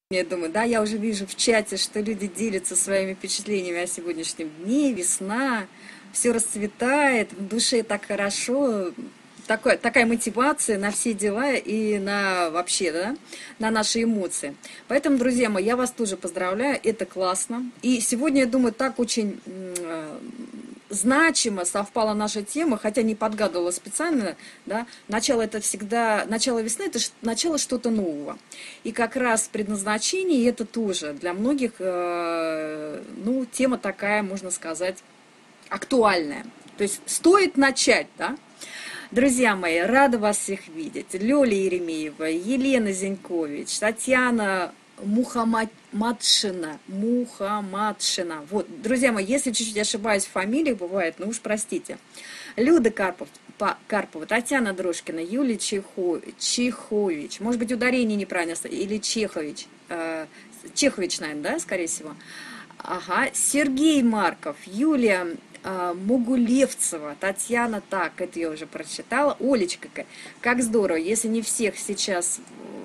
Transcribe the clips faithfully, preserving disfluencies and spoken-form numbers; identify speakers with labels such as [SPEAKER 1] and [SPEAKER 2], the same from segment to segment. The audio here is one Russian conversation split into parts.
[SPEAKER 1] Я думаю, да, я уже вижу в чате, что люди делятся своими впечатлениями о сегодняшнем дне, весна, все расцветает, в душе так хорошо, такой, такая мотивация на все дела и на вообще, да, на наши эмоции. Поэтому, друзья мои, я вас тоже поздравляю, это классно. И сегодня, я думаю, так очень значимо совпала наша тема, хотя не подгадывала специально, да, начало это всегда, начало весны это начало что-то нового. И как раз предназначение это тоже для многих, э, ну, тема такая, можно сказать, актуальная. То есть стоит начать, да. Друзья мои, рада вас всех видеть. Лёля Еремеева, Елена Зенькович, Татьяна Мухаммадшина. Мухаммадшина. Вот, друзья мои, если чуть-чуть ошибаюсь в фамилиях, бывает, ну уж простите. Люда Карпов, Карпова, Татьяна Дрожкина, Юлия Чехо, Чехович. Может быть, ударение неправильно, или Чехович. Э, Чехович, наверное, да, скорее всего. Ага, Сергей Марков, Юлия Могулевцева, Татьяна, так, это я уже прочитала. Олечка, как здорово, если не всех сейчас,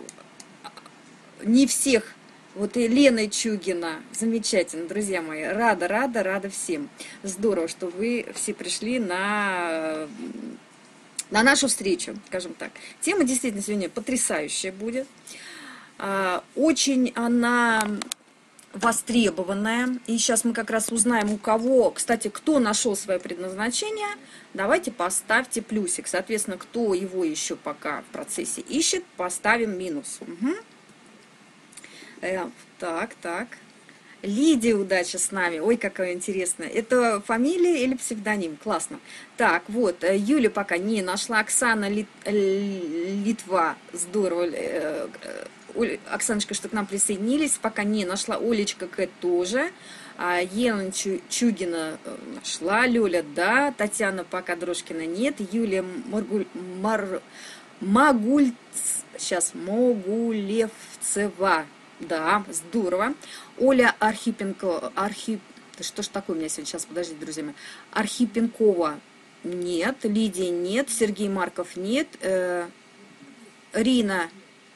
[SPEAKER 1] не всех, вот и Лена Чугина, замечательно, друзья мои, рада, рада, рада всем. Здорово, что вы все пришли на, на нашу встречу, скажем так. Тема действительно сегодня потрясающая будет. Очень она востребованная. И сейчас мы как раз узнаем, у кого, кстати, кто нашел свое предназначение. Давайте поставьте плюсик. Соответственно, кто его еще пока в процессе ищет, поставим минус. Угу. Э, так, так. Лидия, удача с нами. Ой, какая интересная. Это фамилия или псевдоним? Классно. Так, вот, Юля пока не нашла. Оксана Лит... Литва. Здорово. Оксаночка, что к нам присоединились. Пока не нашла. Олечка К тоже. Елена Чугина нашла. Лёля, да. Татьяна пока Дрожкина нет. Юлия Маргуль... Мар... Магуль... Сейчас. Могулевцева. Да, здорово. Оля Архипенко, Архип, что ж такое у меня сегодня, сейчас, подождите, друзья мои. Архипенкова нет, Лидия нет, Сергей Марков нет, э, Рина,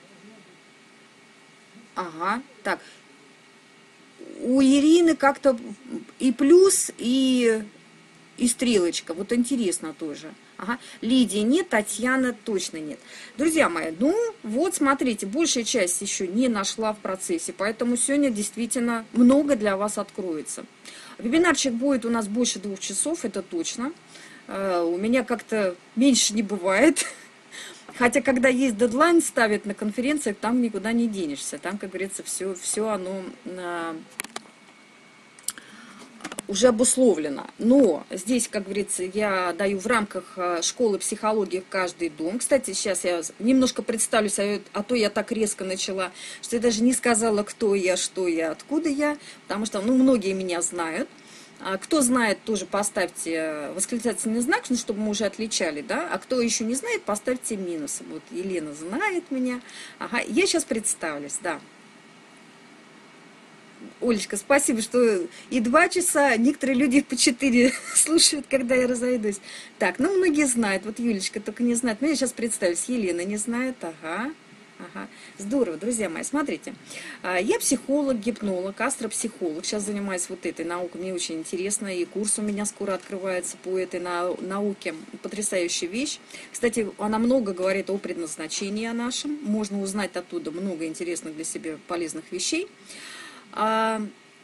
[SPEAKER 1] ага, так, у Ирины как-то и плюс, и, и стрелочка, вот интересно тоже. Ага. Лидии нет, Татьяна точно нет. Друзья мои, ну вот смотрите, большая часть еще не нашла в процессе, поэтому сегодня действительно много для вас откроется. Вебинарчик будет у нас больше двух часов, это точно. У меня как-то меньше не бывает. Хотя, когда есть дедлайн ставят на конференциях, там никуда не денешься. Там, как говорится, все, все оно уже обусловлено. Но здесь, как говорится, я даю в рамках школы психологии в каждый дом. Кстати, сейчас я немножко представлюсь, а то я так резко начала, что я даже не сказала, кто я, что я, откуда я, потому что, ну, многие меня знают. Кто знает, тоже поставьте восклицательный знак, ну, чтобы мы уже отличали, да, а кто еще не знает, поставьте минусы. Вот Елена знает меня. Ага, я сейчас представлюсь, да. Олечка, спасибо, что и два часа, некоторые люди по четыре слушают, когда я разойдусь. Так, ну, многие знают, вот Юлечка только не знает. Ну, я сейчас представлюсь, Елена не знает, ага, ага. Здорово, друзья мои, смотрите. Я психолог, гипнолог, астропсихолог, сейчас занимаюсь вот этой наукой, мне очень интересно, и курс у меня скоро открывается по этой науке. Потрясающая вещь. Кстати, она много говорит о предназначении нашем, можно узнать оттуда много интересных для себя полезных вещей. А,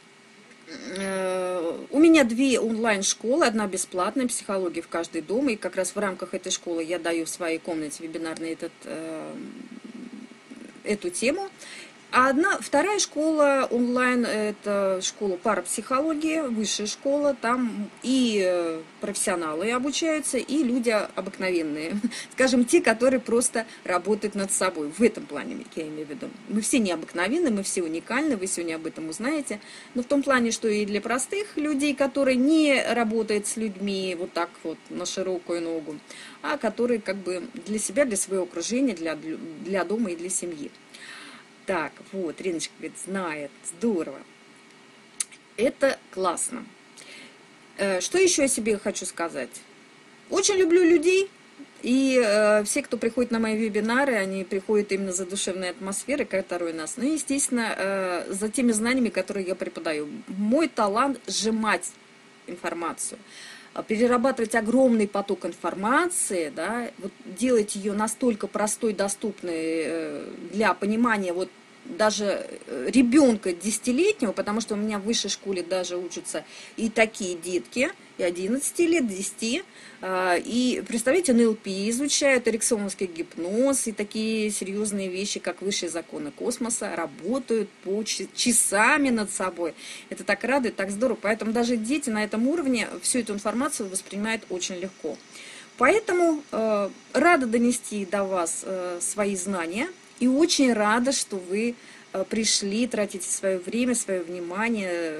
[SPEAKER 1] э, у меня две онлайн-школы, одна бесплатная, психология в каждый дом, и как раз в рамках этой школы я даю в своей комнате вебинарной этот, э, эту тему. А одна, вторая школа онлайн, это школа парапсихологии, высшая школа, там и профессионалы обучаются, и люди обыкновенные, скажем, те, которые просто работают над собой. В этом плане я имею в виду. Мы все необыкновенные, мы все уникальны, вы сегодня об этом узнаете, но в том плане, что и для простых людей, которые не работают с людьми вот так вот на широкую ногу, а которые как бы для себя, для своего окружения, для, для дома и для семьи. Так, вот, Риночка говорит, знает, здорово. Это классно. Что еще о себе хочу сказать? Очень люблю людей, И э, все, кто приходит на мои вебинары, они приходят именно за душевной атмосферой, которая у нас. Ну и, естественно, э, за теми знаниями, которые я преподаю. Мой талант – сжимать информацию, перерабатывать огромный поток информации, да, вот делать ее настолько простой, доступной э, для понимания вот даже ребенка десятилетнего, потому что у меня в высшей школе даже учатся и такие детки, и одиннадцати лет, десяти, и, представляете, эн эл пи изучают, эриксоновский гипноз, и такие серьезные вещи, как высшие законы космоса, работают по часами над собой. Это так радует, так здорово. Поэтому даже дети на этом уровне всю эту информацию воспринимают очень легко. Поэтому э, рада донести до вас э, свои знания. И очень рада, что вы пришли, тратите свое время, свое внимание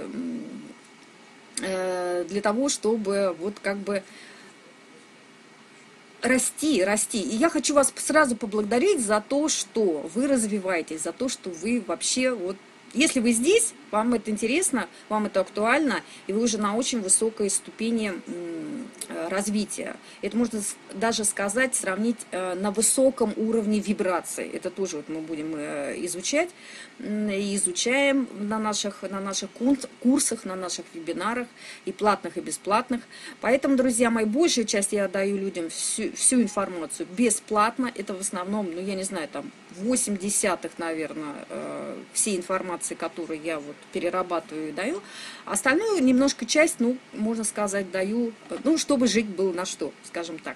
[SPEAKER 1] для того, чтобы вот как бы расти, расти. И я хочу вас сразу поблагодарить за то, что вы развиваетесь, за то, что вы вообще вот, если вы здесь, вам это интересно, вам это актуально, и вы уже на очень высокой ступени развития. Это можно даже сказать, сравнить на высоком уровне вибраций. Это тоже вот мы будем изучать и изучаем на наших, на наших курсах, на наших вебинарах, и платных, и бесплатных. Поэтому, друзья мои, большую часть я даю людям всю, всю информацию бесплатно. Это в основном, ну я не знаю, там восемь десятых, наверное, всей информации, которую я вот перерабатываю и даю. Остальную немножко часть, ну, можно сказать, даю, ну, чтобы жить было на что, скажем так.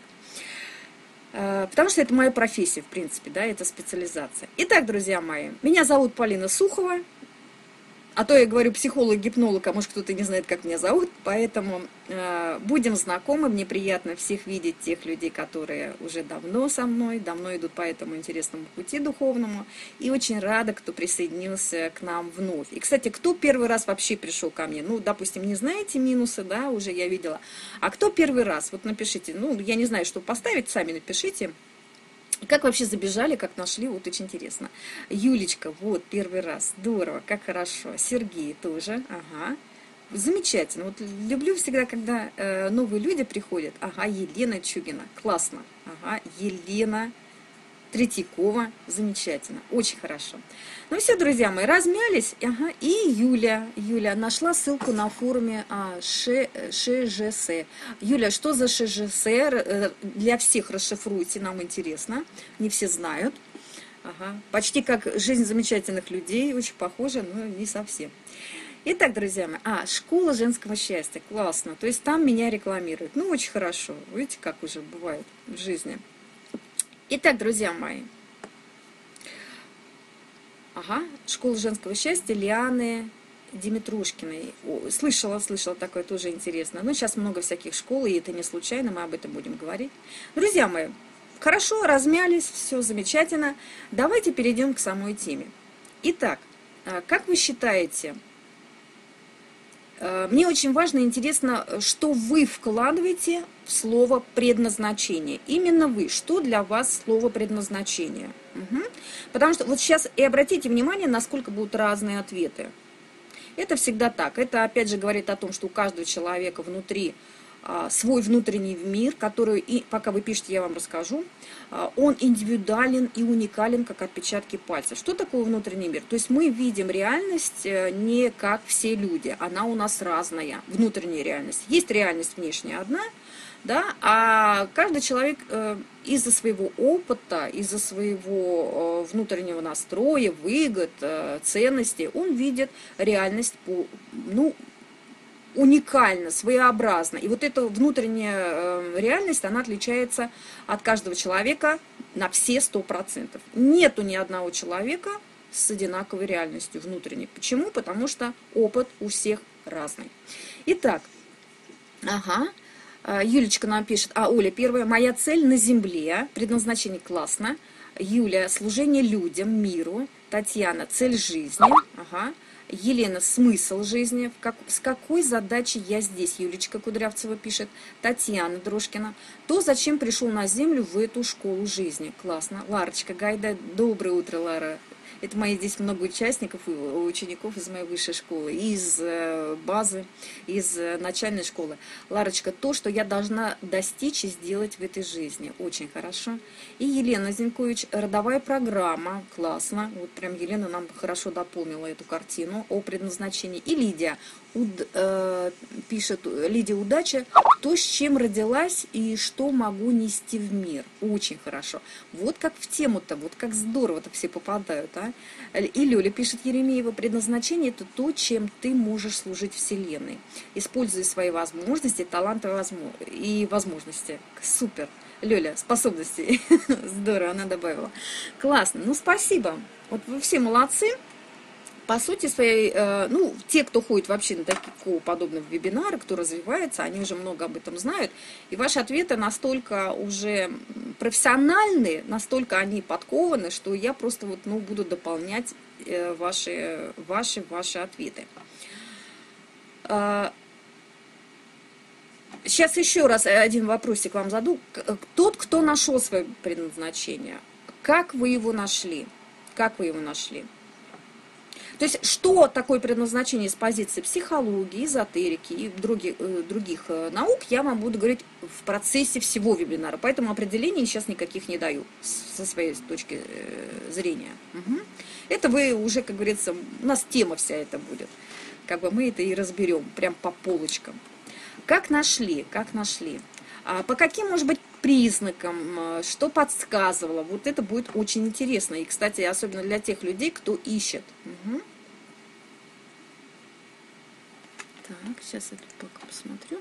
[SPEAKER 1] Потому что это моя профессия, в принципе, да, это специализация. Итак, друзья мои, меня зовут Полина Сухова. А то я говорю психолог-гипнолог, а может кто-то не знает, как меня зовут. Поэтому э, будем знакомы. Мне приятно всех видеть, тех людей, которые уже давно со мной, давно идут по этому интересному пути духовному. И очень рада, кто присоединился к нам вновь. И, кстати, кто первый раз вообще пришел ко мне? Ну, допустим, не знаете минусы, да, уже я видела. А кто первый раз? Вот напишите. Ну, я не знаю, что поставить, сами напишите. Как вообще забежали, как нашли, вот очень интересно. Юлечка, вот, первый раз, здорово, как хорошо. Сергей тоже, ага, замечательно. Вот люблю всегда, когда э, новые люди приходят. Ага, Елена Чугина, классно. Ага, Елена Третьякова, замечательно, очень хорошо. Ну все, друзья мои, размялись. Ага, и Юля, Юля нашла ссылку на форуме а, ШЖС. Юля, что за ШЖС? Для всех расшифруйте, нам интересно. Не все знают. Ага. Почти как жизнь замечательных людей, очень похоже, но не совсем. Итак, друзья мои, а, школа женского счастья, классно. То есть там меня рекламируют. Ну, очень хорошо. Видите, как уже бывает в жизни. Итак, друзья мои, ага, школа женского счастья Лианы Димитрушкиной. О, слышала, слышала, такое тоже интересно. Но сейчас много всяких школ, и это не случайно, мы об этом будем говорить. Друзья мои, хорошо, размялись, все замечательно. Давайте перейдем к самой теме. Итак, как вы считаете, мне очень важно и интересно, что вы вкладываете в слово предназначение. Именно вы. Что для вас слово предназначение? Угу. Потому что вот сейчас и обратите внимание, насколько будут разные ответы. Это всегда так. Это опять же говорит о том, что у каждого человека внутри а, свой внутренний мир, который, и пока вы пишете, я вам расскажу, а, он индивидуален и уникален, как отпечатки пальцев. Что такое внутренний мир? То есть мы видим реальность не как все люди, она у нас разная, внутренняя реальность. Есть реальность внешняя одна, да, а каждый человек э, из-за своего опыта, из-за своего э, внутреннего настроя, выгод, э, ценностей, он видит реальность по, ну, уникально, своеобразно. И вот эта внутренняя э, реальность, она отличается от каждого человека на все сто процентов. Нету ни одного человека с одинаковой реальностью внутренней. Почему? Потому что опыт у всех разный. Итак, ага. Юлечка нам пишет, а, Оля, первая, моя цель на земле, предназначение классно. Юля, служение людям, миру. Татьяна, цель жизни. Ага. Елена, смысл жизни. Как, с какой задачей я здесь? Юлечка Кудрявцева пишет. Татьяна Дрожкина. То, зачем пришел на землю в эту школу жизни. Классно. Ларочка Гайда, доброе утро, Лара. Это мои здесь много участников и учеников из моей высшей школы, из базы, из начальной школы. Ларочка, то, что я должна достичь и сделать в этой жизни. Очень хорошо. И Елена Зинькович, родовая программа. Классно. Вот прям Елена нам хорошо дополнила эту картину о предназначении. И Лидия уд, э, пишет, Лидия, удача, то, с чем родилась и что могу нести в мир. Очень хорошо. Вот как в тему-то, вот как здорово-то все попадают, а. И Лёля пишет, Еремеева, предназначение – это то, чем ты можешь служить Вселенной. Используй свои возможности, таланты и возможности. Супер. Лёля, способности. Здорово, она добавила. Классно. Ну, спасибо. Вот вы все молодцы. По сути своей, ну, те, кто ходит вообще на такие подобные вебинары, кто развивается, они уже много об этом знают, и ваши ответы настолько уже профессиональные, настолько они подкованы, что я просто вот, ну, буду дополнять ваши, ваши, ваши ответы. Сейчас еще раз один вопросик вам задаю. Тот, кто нашел свое предназначение, как вы его нашли? Как вы его нашли? То есть, что такое предназначение с позиции психологии, эзотерики и других, других наук, я вам буду говорить в процессе всего вебинара. Поэтому определений сейчас никаких не даю со своей точки зрения. Угу. Это вы уже, как говорится, у нас тема вся эта будет. Как бы мы это и разберем, прям по полочкам. Как нашли? Как нашли? А по каким, может быть, признакам, что подсказывало? Вот это будет очень интересно. И, кстати, особенно для тех людей, кто ищет. Угу. Так, сейчас я тут пока посмотрю.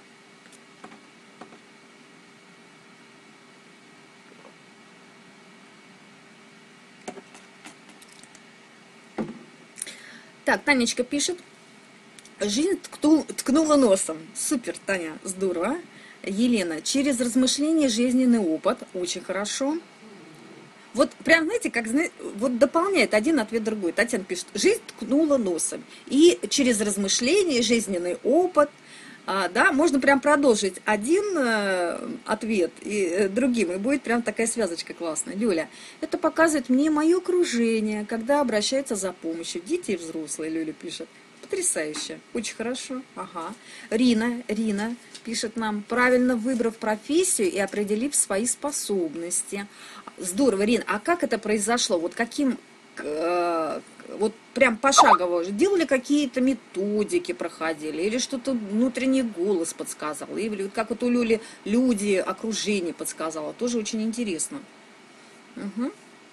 [SPEAKER 1] Так, Танечка пишет. Жизнь ткнула носом. Супер, Таня, здорово. Елена, через размышление жизненный опыт. Очень хорошо. Вот прям, знаете, как вот дополняет один ответ другой. Татьяна пишет, жизнь ткнула носом. И через размышление жизненный опыт. А, да, можно прям продолжить один э, ответ и э, другим, и будет прям такая связочка классная. Люля, это показывает мне мое окружение, когда обращаются за помощью. Дети и взрослые, Люля пишет. Потрясающе, очень хорошо. Ага. Рина, Рина пишет нам, правильно выбрав профессию и определив свои способности. Здорово, Рина, а как это произошло? Вот каким, э, вот прям пошагово, делали какие-то методики, проходили, или что-то внутренний голос подсказал, или как вот у Люли люди, окружение подсказало, тоже очень интересно. Угу.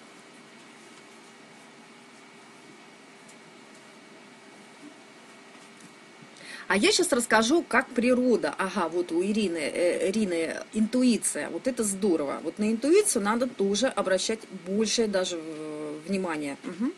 [SPEAKER 1] А я сейчас расскажу, как природа. Ага, вот у Ирины, э, Ирины интуиция. Вот это здорово. Вот на интуицию надо тоже обращать большее даже внимание. Угу.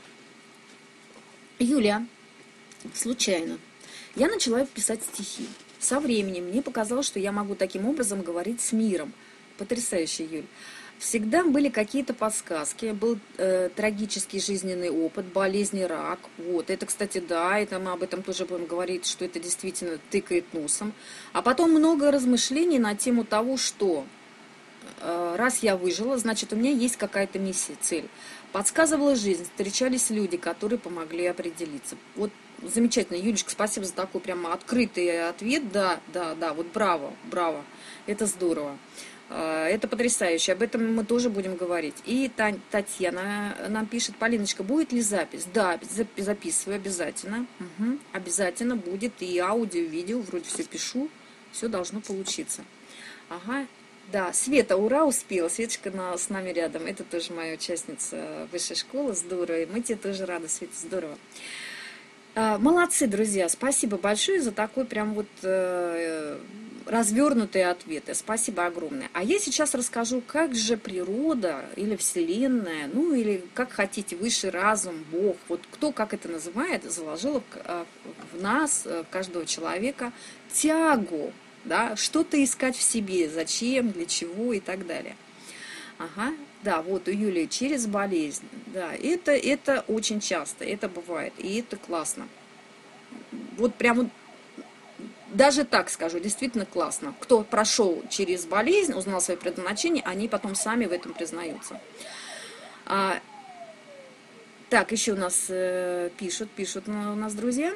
[SPEAKER 1] Юля, случайно. Я начала писать стихи. Со временем мне показалось, что я могу таким образом говорить с миром. Потрясающе, Юль. Всегда были какие-то подсказки, был э, трагический жизненный опыт, болезнь, рак. Вот. Это, кстати, да, это мы об этом тоже будем говорить, что это действительно тыкает носом. А потом много размышлений на тему того, что э, раз я выжила, значит, у меня есть какая-то миссия, цель. Подсказывала жизнь, встречались люди, которые помогли определиться. Вот замечательно, Юлечка, спасибо за такой прямо открытый ответ. Да, да, да, вот браво, браво, это здорово. Это потрясающе, об этом мы тоже будем говорить. И Татьяна нам пишет, Полиночка, будет ли запись? Да, записываю обязательно. Угу. Обязательно будет и аудио, и видео, вроде все пишу, все должно получиться. Ага, да, Света, ура, успела. Светочка на, с нами рядом, это тоже моя участница высшей школы, здорово. И мы тебе тоже рады, Света, здорово. Молодцы, друзья, спасибо большое за такой прям вот э, развернутые ответы. Спасибо огромное. А я сейчас расскажу, как же природа или Вселенная, ну или как хотите, высший разум, Бог, вот кто как это называет, заложила в, в нас, в каждого человека, тягу, да, что-то искать в себе, зачем, для чего и так далее. Ага, да, вот у Юлии через болезнь, да, это, это очень часто, это бывает, и это классно. Вот прямо, даже так скажу, действительно классно. Кто прошел через болезнь, узнал свое предназначение, они потом сами в этом признаются. А, Так, еще у нас э, пишут, пишут у нас друзья.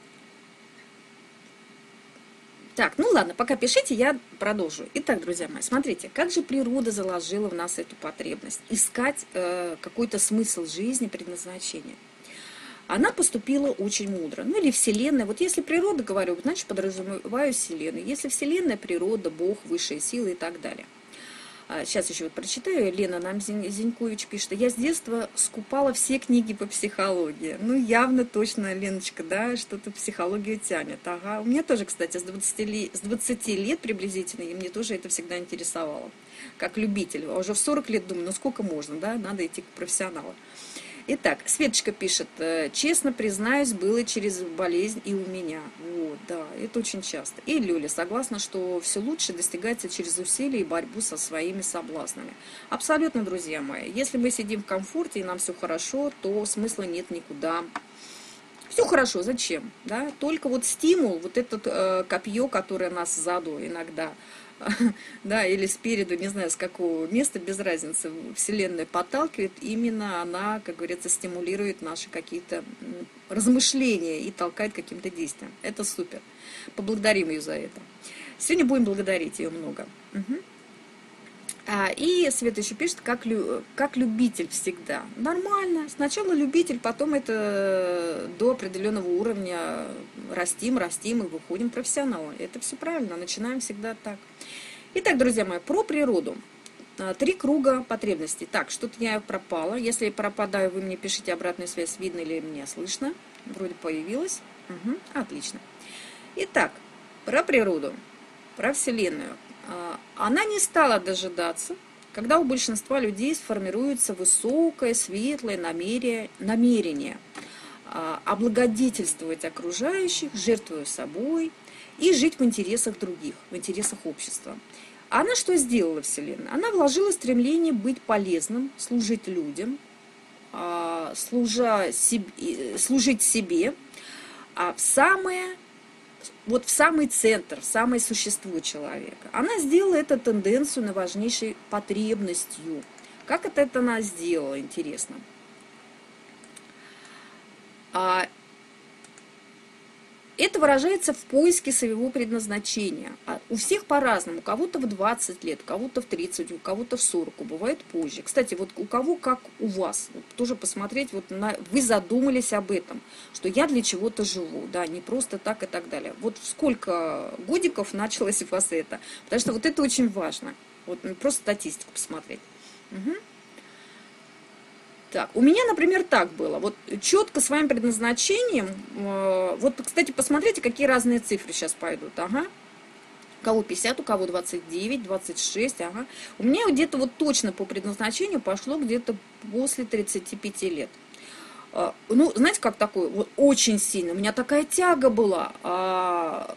[SPEAKER 1] Так, ну ладно, пока пишите, я продолжу. Итак, друзья мои, смотрите, как же природа заложила в нас эту потребность искать э, какой-то смысл жизни, предназначение. Она поступила очень мудро. Ну или Вселенная. Вот если природа, говорю, значит подразумеваю Вселенную. Если Вселенная, природа, Бог, высшие силы и так далее. Сейчас еще вот прочитаю. Лена нам Зинькович пишет. Я с детства скупала все книги по психологии. Ну, явно точно, Леночка, да, что-то психологию тянет. Ага. У меня тоже, кстати, с двадцати лет, с двадцати лет приблизительно, и мне тоже это всегда интересовало. Как любитель. А уже в сорок лет думаю, ну сколько можно, да, надо идти к профессионалу. Итак, Светочка пишет, честно признаюсь, было через болезнь и у меня. Вот, да, это очень часто. И Люля согласна, что все лучше достигается через усилия и борьбу со своими соблазнами. Абсолютно, друзья мои. Если мы сидим в комфорте и нам все хорошо, то смысла нет никуда. Все хорошо, зачем? Да? Только вот стимул, вот это э, копье, которое нас сзаду иногда, да, или спереду, не знаю, с какого места, без разницы, Вселенная подталкивает, именно она, как говорится, стимулирует наши какие-то размышления и толкает каким-то действиям. Это супер. Поблагодарим ее за это. Сегодня будем благодарить ее много. Угу. А, и Света еще пишет, как, лю, как любитель всегда. Нормально. Сначала любитель, потом это до определенного уровня растим, растим и выходим профессионалом. Это все правильно. Начинаем всегда так. Итак, друзья мои, про природу. Три круга потребностей. Так, что-то я пропала. Если я пропадаю, вы мне пишите обратную связь, видно ли меня слышно. Вроде появилась. Угу, отлично. Итак, про природу, про Вселенную. Она не стала дожидаться, когда у большинства людей сформируется высокое, светлое намерение, намерение облагодетельствовать окружающих, жертвуя собой и жить в интересах других, в интересах общества. Она что сделала, Вселенная? Она вложила стремление быть полезным, служить людям, служа себе, служить себе, а в самое... вот в самый центр, в самое существо человека. Она сделала эту тенденцию на важнейшей потребностью. Как это, это она сделала, интересно. А это выражается в поиске своего предназначения. У всех по-разному. У кого-то в двадцать лет, у кого-то в тридцать, у кого-то в сорок, бывает позже. Кстати, вот у кого как у вас. Вот тоже посмотреть, вот на, вы задумались об этом, что я для чего-то живу, да, не просто так и так далее. Вот сколько годиков началось у вас это? Потому что вот это очень важно. Вот просто статистику посмотреть. Угу. Так, у меня, например, так было. Вот четко своим предназначением. Э, вот, кстати, посмотрите, какие разные цифры сейчас пойдут. Ага. У кого пятьдесят, у кого двадцать девять, двадцать шесть. Ага. У меня где-то вот точно по предназначению пошло где-то после тридцати пяти лет. Э, ну, знаете, как такое? Вот очень сильно. У меня такая тяга была. А,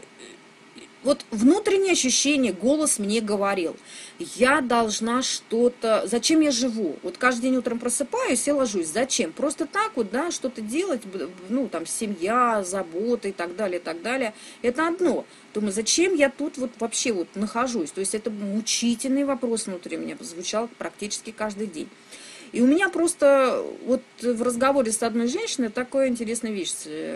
[SPEAKER 1] вот внутреннее ощущение, голос мне говорил, я должна что-то, зачем я живу? Вот каждый день утром просыпаюсь и ложусь, зачем? Просто так вот, да, что-то делать, ну, там, семья, забота и так далее, и так далее. Это одно. Думаю, зачем я тут вот вообще вот нахожусь? То есть это мучительный вопрос внутри меня звучал практически каждый день. И у меня просто вот в разговоре с одной женщиной такая интересная вещь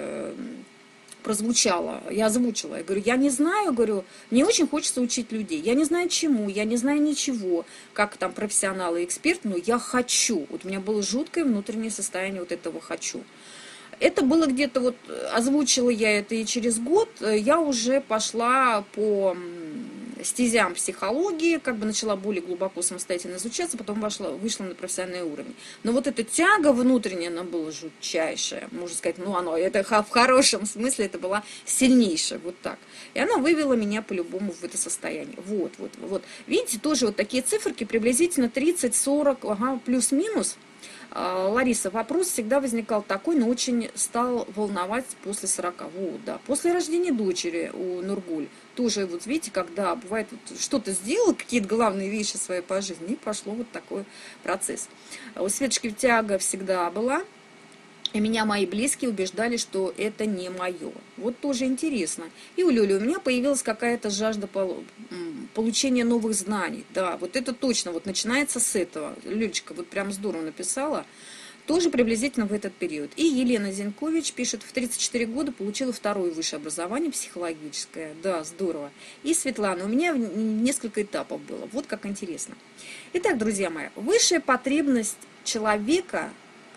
[SPEAKER 1] прозвучало, я озвучила, я говорю, я не знаю, говорю, мне очень хочется учить людей, я не знаю чему, я не знаю ничего, как там профессионал и эксперт, но я хочу, вот у меня было жуткое внутреннее состояние вот этого хочу. Это было где-то вот, озвучила я это и через год, я уже пошла по стезям психологии, как бы начала более глубоко самостоятельно изучаться, потом вошла, вышла на профессиональный уровень. Но вот эта тяга внутренняя, она была жутчайшая, можно сказать, ну оно, это в хорошем смысле, это была сильнейшая, вот так. И она вывела меня по-любому в это состояние. Вот, вот, вот. Видите, тоже вот такие циферки, приблизительно тридцать сорок, ага, плюс-минус. Лариса, вопрос всегда возникал такой, но очень стал волновать после сорока. Вот, да. После рождения дочери у Нургуль тоже, вот видите, когда бывает, вот, что-то сделал, какие-то главные вещи своей по жизни, и пошло вот такой процесс. У Светочки тяга всегда была, и меня мои близкие убеждали, что это не мое. Вот тоже интересно. И у Люли у меня появилась какая-то жажда получения новых знаний. Да, вот это точно, вот начинается с этого. Лёлечка вот прям здорово написала. тоже приблизительно в этот период. И Елена Зинкович пишет, в тридцать четыре года получила второе высшее образование психологическое. Да, здорово. И Светлана, у меня несколько этапов было. Вот как интересно. Итак, друзья мои, высшая потребность человека,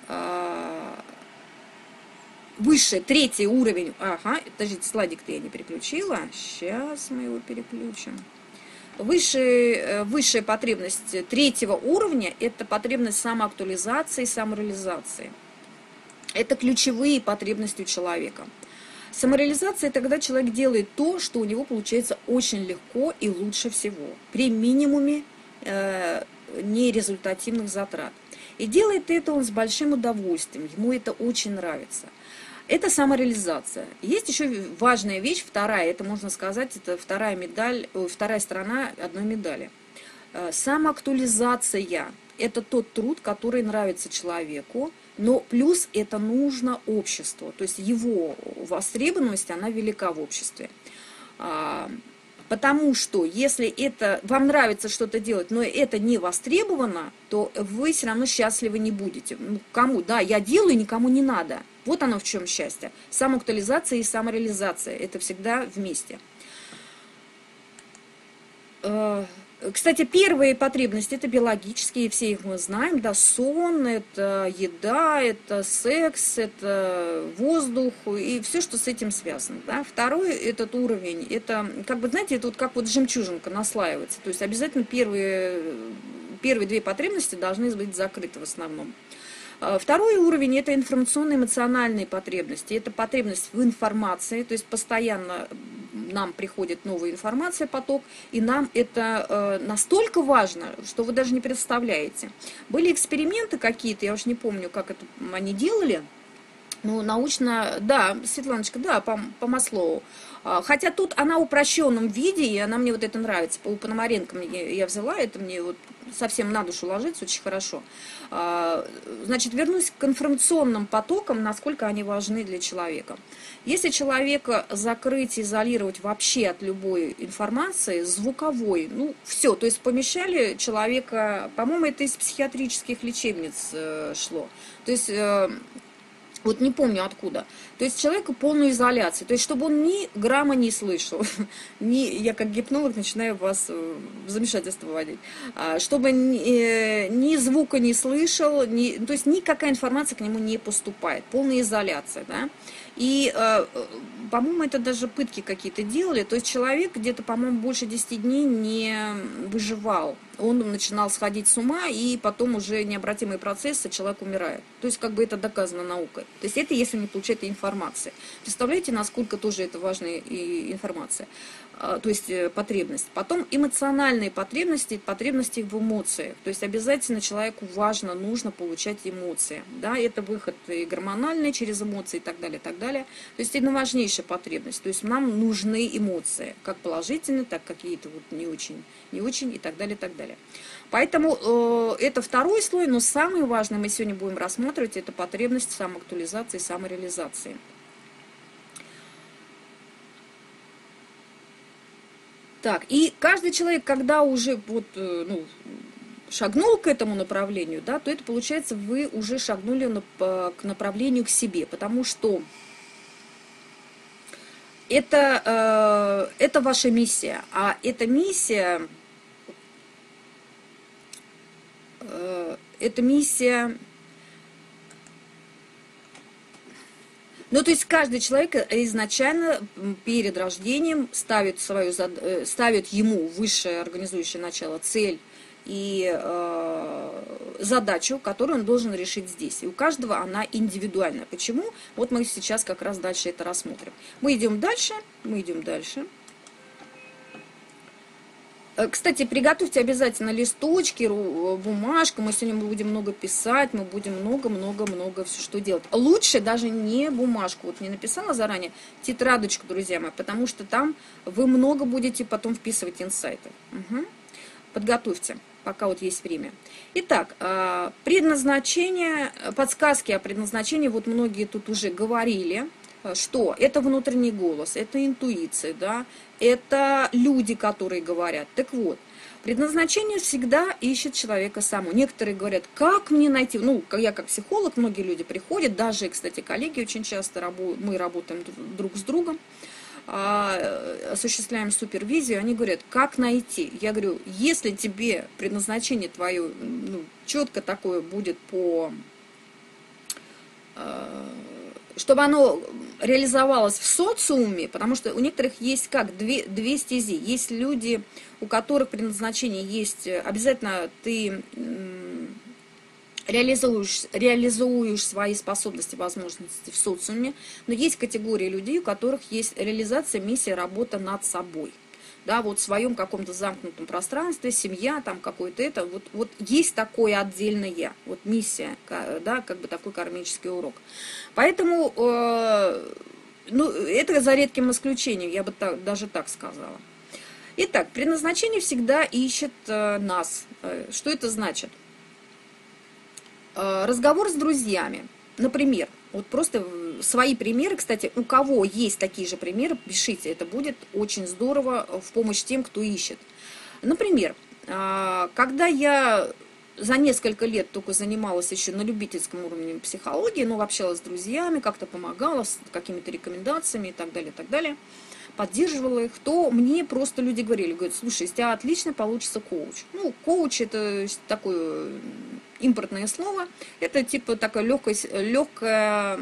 [SPEAKER 1] высший, третий уровень, ага, подождите, слайдик-то я не переключила. Сейчас мы его переключим. Высшая, высшая потребность третьего уровня – это потребность самоактуализации, самореализации. Это ключевые потребности у человека. Самореализация – это когда человек делает то, что у него получается очень легко и лучше всего, при минимуме э, нерезультативных затрат. И делает это он с большим удовольствием, ему это очень нравится. Это самореализация. Есть еще важная вещь, вторая, это можно сказать, это вторая медаль, вторая сторона одной медали. Самоактуализация – это тот труд, который нравится человеку, но плюс это нужно обществу, то есть его востребованность, она велика в обществе. Потому что если это, вам нравится что-то делать, но это не востребовано, то вы все равно счастливы не будете. Ну, кому? Да, я делаю, никому не надо. Вот оно в чем счастье. Самоактуализация и самореализация. Это всегда вместе. Кстати, первые потребности – это биологические, все их мы знаем. Да, сон, это еда, это секс, это воздух и все, что с этим связано. Да. Второй этот уровень – это, как бы, знаете, это вот как вот жемчужинка наслаивается. То есть обязательно первые, первые две потребности должны быть закрыты в основном. Второй уровень – это информационно-эмоциональные потребности. Это потребность в информации, то есть постоянно нам приходит новая информация, поток, и нам это э, настолько важно, что вы даже не представляете. Были эксперименты какие-то, я уж не помню, как это они делали, ну, научно, да, Светланочка, да, по, по Маслоу. Хотя тут она в упрощенном виде, и она мне вот это нравится. По Пономаренко мне, я взяла, это мне вот совсем на душу ложится, очень хорошо. Значит, вернусь к информационным потокам, насколько они важны для человека. Если человека закрыть, изолировать вообще от любой информации, звуковой, ну, все, то есть помещали человека, по-моему, это из психиатрических лечебниц шло. То есть... Вот не помню откуда. То есть человеку полную изоляцию. То есть чтобы он ни грамма не слышал. Ни, я как гипнолог начинаю вас в замешательство вводить. Чтобы ни, ни звука не слышал, ни, то есть никакая информация к нему не поступает. Полная изоляция. Да? И, по-моему, это даже пытки какие-то делали. То есть человек где-то, по-моему, больше десяти дней не выживал. Он начинал сходить с ума, и потом уже необратимые процессы, человек умирает. То есть как бы это доказано наукой. То есть это если не получает информации. Представляете, насколько тоже это важная информация, то есть потребность. Потом эмоциональные потребности, потребности в эмоциях. То есть обязательно человеку важно, нужно получать эмоции. Да? Это выход и гормональный через эмоции и так далее, и так далее. То есть это важнейшая потребность. То есть нам нужны эмоции, как положительные, так какие-то вот не очень, не очень и так далее, и так далее. Поэтому э, это второй слой, но самый важный мы сегодня будем рассматривать, это потребность самоактуализации, самореализации. Так, и каждый человек, когда уже вот, э, ну, шагнул к этому направлению, да, то это получается, вы уже шагнули на, по, к направлению к себе, потому что это, э, это ваша миссия, а эта миссия... Эта миссия, ну, то есть каждый человек изначально перед рождением ставит, свою, ставит ему высшее организующее начало цель и э, задачу, которую он должен решить здесь. И у каждого она индивидуальна. Почему? Вот мы сейчас как раз дальше это рассмотрим. Мы идем дальше, мы идем дальше. Кстати, приготовьте обязательно листочки, бумажку. Мы сегодня будем много писать, мы будем много-много-много все что делать. Лучше даже не бумажку. Вот не написала заранее, тетрадочку, друзья мои, потому что там вы много будете потом вписывать инсайты. Угу. Подготовьте, пока вот есть время. Итак, предназначение, подсказки о предназначении. Вот многие тут уже говорили, что это внутренний голос, это интуиция, да, это люди, которые говорят. Так вот, Предназначение всегда ищет человека само. Некоторые говорят, как мне найти, ну, я как психолог, многие люди приходят, даже, кстати, коллеги очень часто, мы работаем друг с другом, осуществляем супервизию, они говорят, как найти? Я говорю, если тебе предназначение твое, ну, четко такое будет по... чтобы оно реализовалось в социуме, потому что у некоторых есть как две, две стези. Есть люди, у которых предназначение есть, обязательно ты реализуешь, реализуешь свои способности, возможности в социуме, но есть категории людей, у которых есть реализация, миссия, работа над собой. Да, вот в своем каком-то замкнутом пространстве, семья, там какой-то это, вот, вот есть такое отдельное, вот миссия, да, как бы такой кармический урок. Поэтому, э, ну, это за редким исключением, я бы так, даже так сказала. Итак, предназначение всегда ищет э, нас. Что это значит? Э, разговор с друзьями, например. Вот просто свои примеры, кстати, у кого есть такие же примеры, пишите, это будет очень здорово в помощь тем, кто ищет. Например, когда я за несколько лет только занималась еще на любительском уровне психологии, ну, общалась с друзьями, как-то помогала с какими-то рекомендациями и так далее, и так далее, поддерживала их, то мне просто люди говорили, говорят, слушай, из тебя отлично получится коуч. Ну, коуч это такое импортное слово, это типа такая легкая, легкая,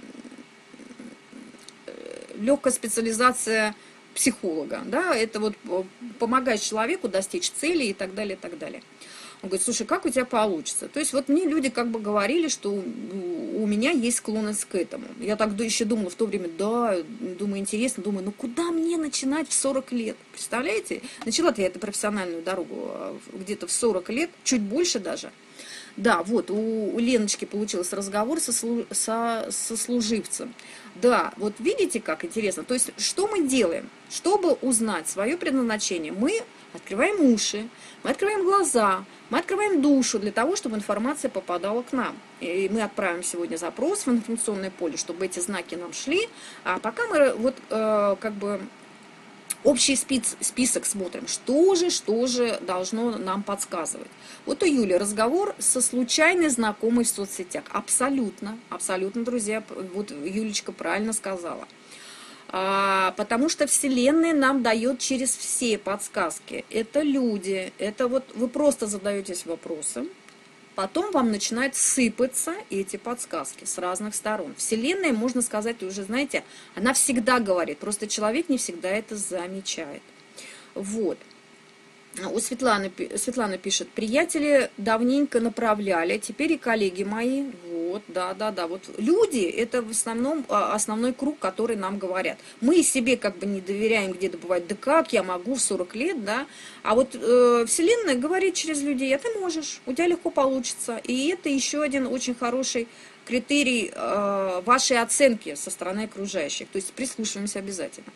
[SPEAKER 1] легкая специализация психолога, да, это вот помогать человеку достичь цели и так далее, и так далее. Он говорит, слушай, как у тебя получится? То есть вот мне люди как бы говорили, что у меня есть склонность к этому. Я так еще думала в то время, да, думаю, интересно, думаю, ну куда мне начинать в сорок лет? Представляете? Начала-то я эту профессиональную дорогу где-то в сорок лет, чуть больше даже. Да, вот, у, у Леночки получился разговор со, со, со служивцем. Да, вот видите, как интересно. То есть, что мы делаем? Чтобы узнать свое предназначение, мы открываем уши, мы открываем глаза, мы открываем душу для того, чтобы информация попадала к нам. И мы отправим сегодня запрос в информационное поле, чтобы эти знаки нам шли. А пока мы вот э, как бы... общий список, список смотрим, что же, что же должно нам подсказывать. Вот у Юли разговор со случайной знакомой в соцсетях. Абсолютно, абсолютно, друзья, вот Юлечка правильно сказала. А, потому что Вселенная нам дает через все подсказки. Это люди, это вот вы просто задаетесь вопросом, потом вам начинают сыпаться эти подсказки с разных сторон. Вселенная, можно сказать, уже, знаете, она всегда говорит, просто человек не всегда это замечает. Вот. У Светланы, Светлана пишет, приятели давненько направляли, теперь и коллеги мои, вот, да, да, да, вот люди, это в основном основной круг, который нам говорят. Мы себе как бы не доверяем, где-то бывает, да как я могу в сорок лет, да, а вот э, Вселенная говорит через людей, а ты можешь, у тебя легко получится, и это еще один очень хороший критерий э, вашей оценки со стороны окружающих, то есть прислушиваемся обязательно.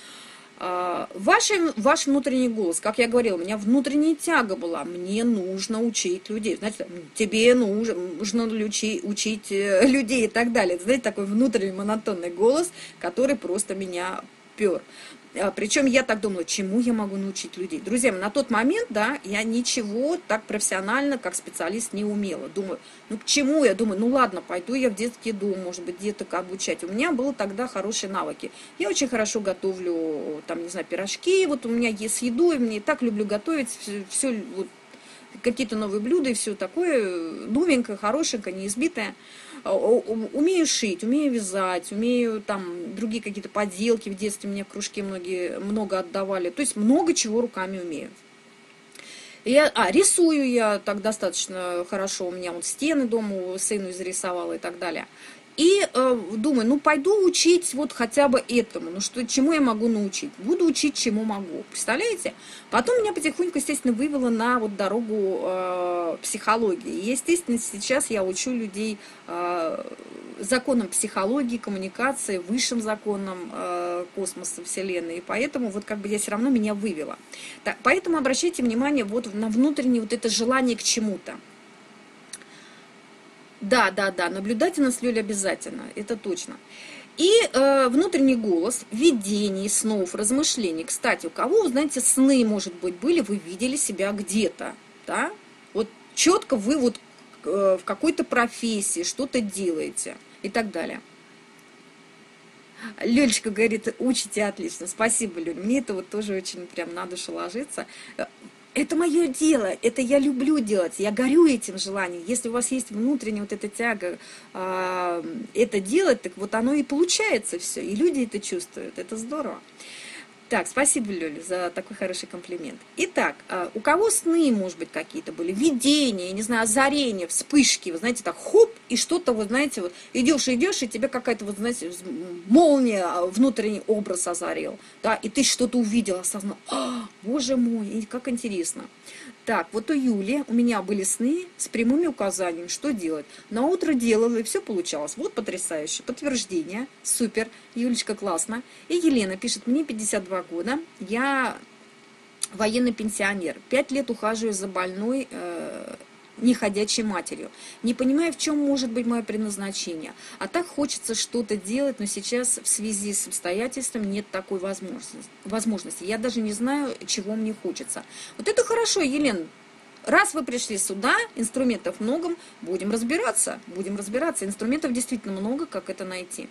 [SPEAKER 1] Ваш, ваш внутренний голос, как я говорила, у меня внутренняя тяга была, мне нужно учить людей, знаете, тебе нужно, нужно учить, учить людей и так далее. Знаете, такой внутренний монотонный голос, который просто меня пер. Причем я так думала, чему я могу научить людей. Друзья, на тот момент, да, я ничего так профессионально, как специалист, не умела. Думаю, ну к чему? Я думаю, ну ладно, пойду я в детский дом, может быть, деток обучать. У меня было тогда хорошие навыки. Я очень хорошо готовлю, там, не знаю, пирожки, вот у меня есть еду, и мне так люблю готовить, все, все вот, какие-то новые блюда и все такое, новенькое, хорошенькое, неизбитое. Умею шить, умею вязать, умею там другие какие-то поделки. В детстве мне в кружке многие, много отдавали. То есть много чего руками умею. Я, а, рисую я так достаточно хорошо. У меня вот стены дома сыну изрисовала и так далее. И э, думаю, ну пойду учить вот хотя бы этому. Ну что, чему я могу научить? Буду учить, чему могу. Представляете? Потом меня потихоньку, естественно, вывело на вот дорогу э, психологии. И, естественно, сейчас я учу людей э, законам психологии, коммуникации, высшим законам э, космоса, Вселенной. И поэтому вот как бы я все равно меня вывела. Так, поэтому обращайте внимание вот на внутреннее вот это желание к чему-то. Да, да, да, наблюдательность, Люля, обязательно, это точно. И э, внутренний голос, видений, снов, размышлений. Кстати, у кого, знаете, сны, может быть, были, вы видели себя где-то, да? Вот четко вы вот э, в какой-то профессии что-то делаете и так далее. Лёлечка говорит, учите отлично. Спасибо, Лёль. Мне это вот тоже очень прям на душу ложится. Это мое дело, это я люблю делать, я горю этим желанием. Если у вас есть внутренняя вот эта тяга э, это делать, так вот оно и получается все, и люди это чувствуют, это здорово. Так, спасибо, Лёля, за такой хороший комплимент. Итак, у кого сны, может быть, какие-то были, видения, не знаю, озарения, вспышки, вы знаете, так хоп, и что-то, вот знаете, вот идешь, идешь, и тебе какая-то, вот знаете, молния, внутренний образ озарил, да, и ты что-то увидел, осознал, а, боже мой, как интересно. Так, вот у Юли у меня были сны с прямыми указаниями, что делать. На утро делала, и все получалось. Вот потрясающе. Подтверждение. Супер. Юлечка, классно. И Елена пишет, мне пятьдесят два года. Я военный пенсионер. Пять лет ухаживаю за больной э, неходячей матерью. Не понимаю, в чем может быть мое предназначение. А так хочется что-то делать, но сейчас в связи с обстоятельствами нет такой возможности. возможности. Я даже не знаю, чего мне хочется. Вот это хорошо, Елена. Раз вы пришли сюда, инструментов много, будем разбираться. Будем разбираться. Инструментов действительно много, как это найти.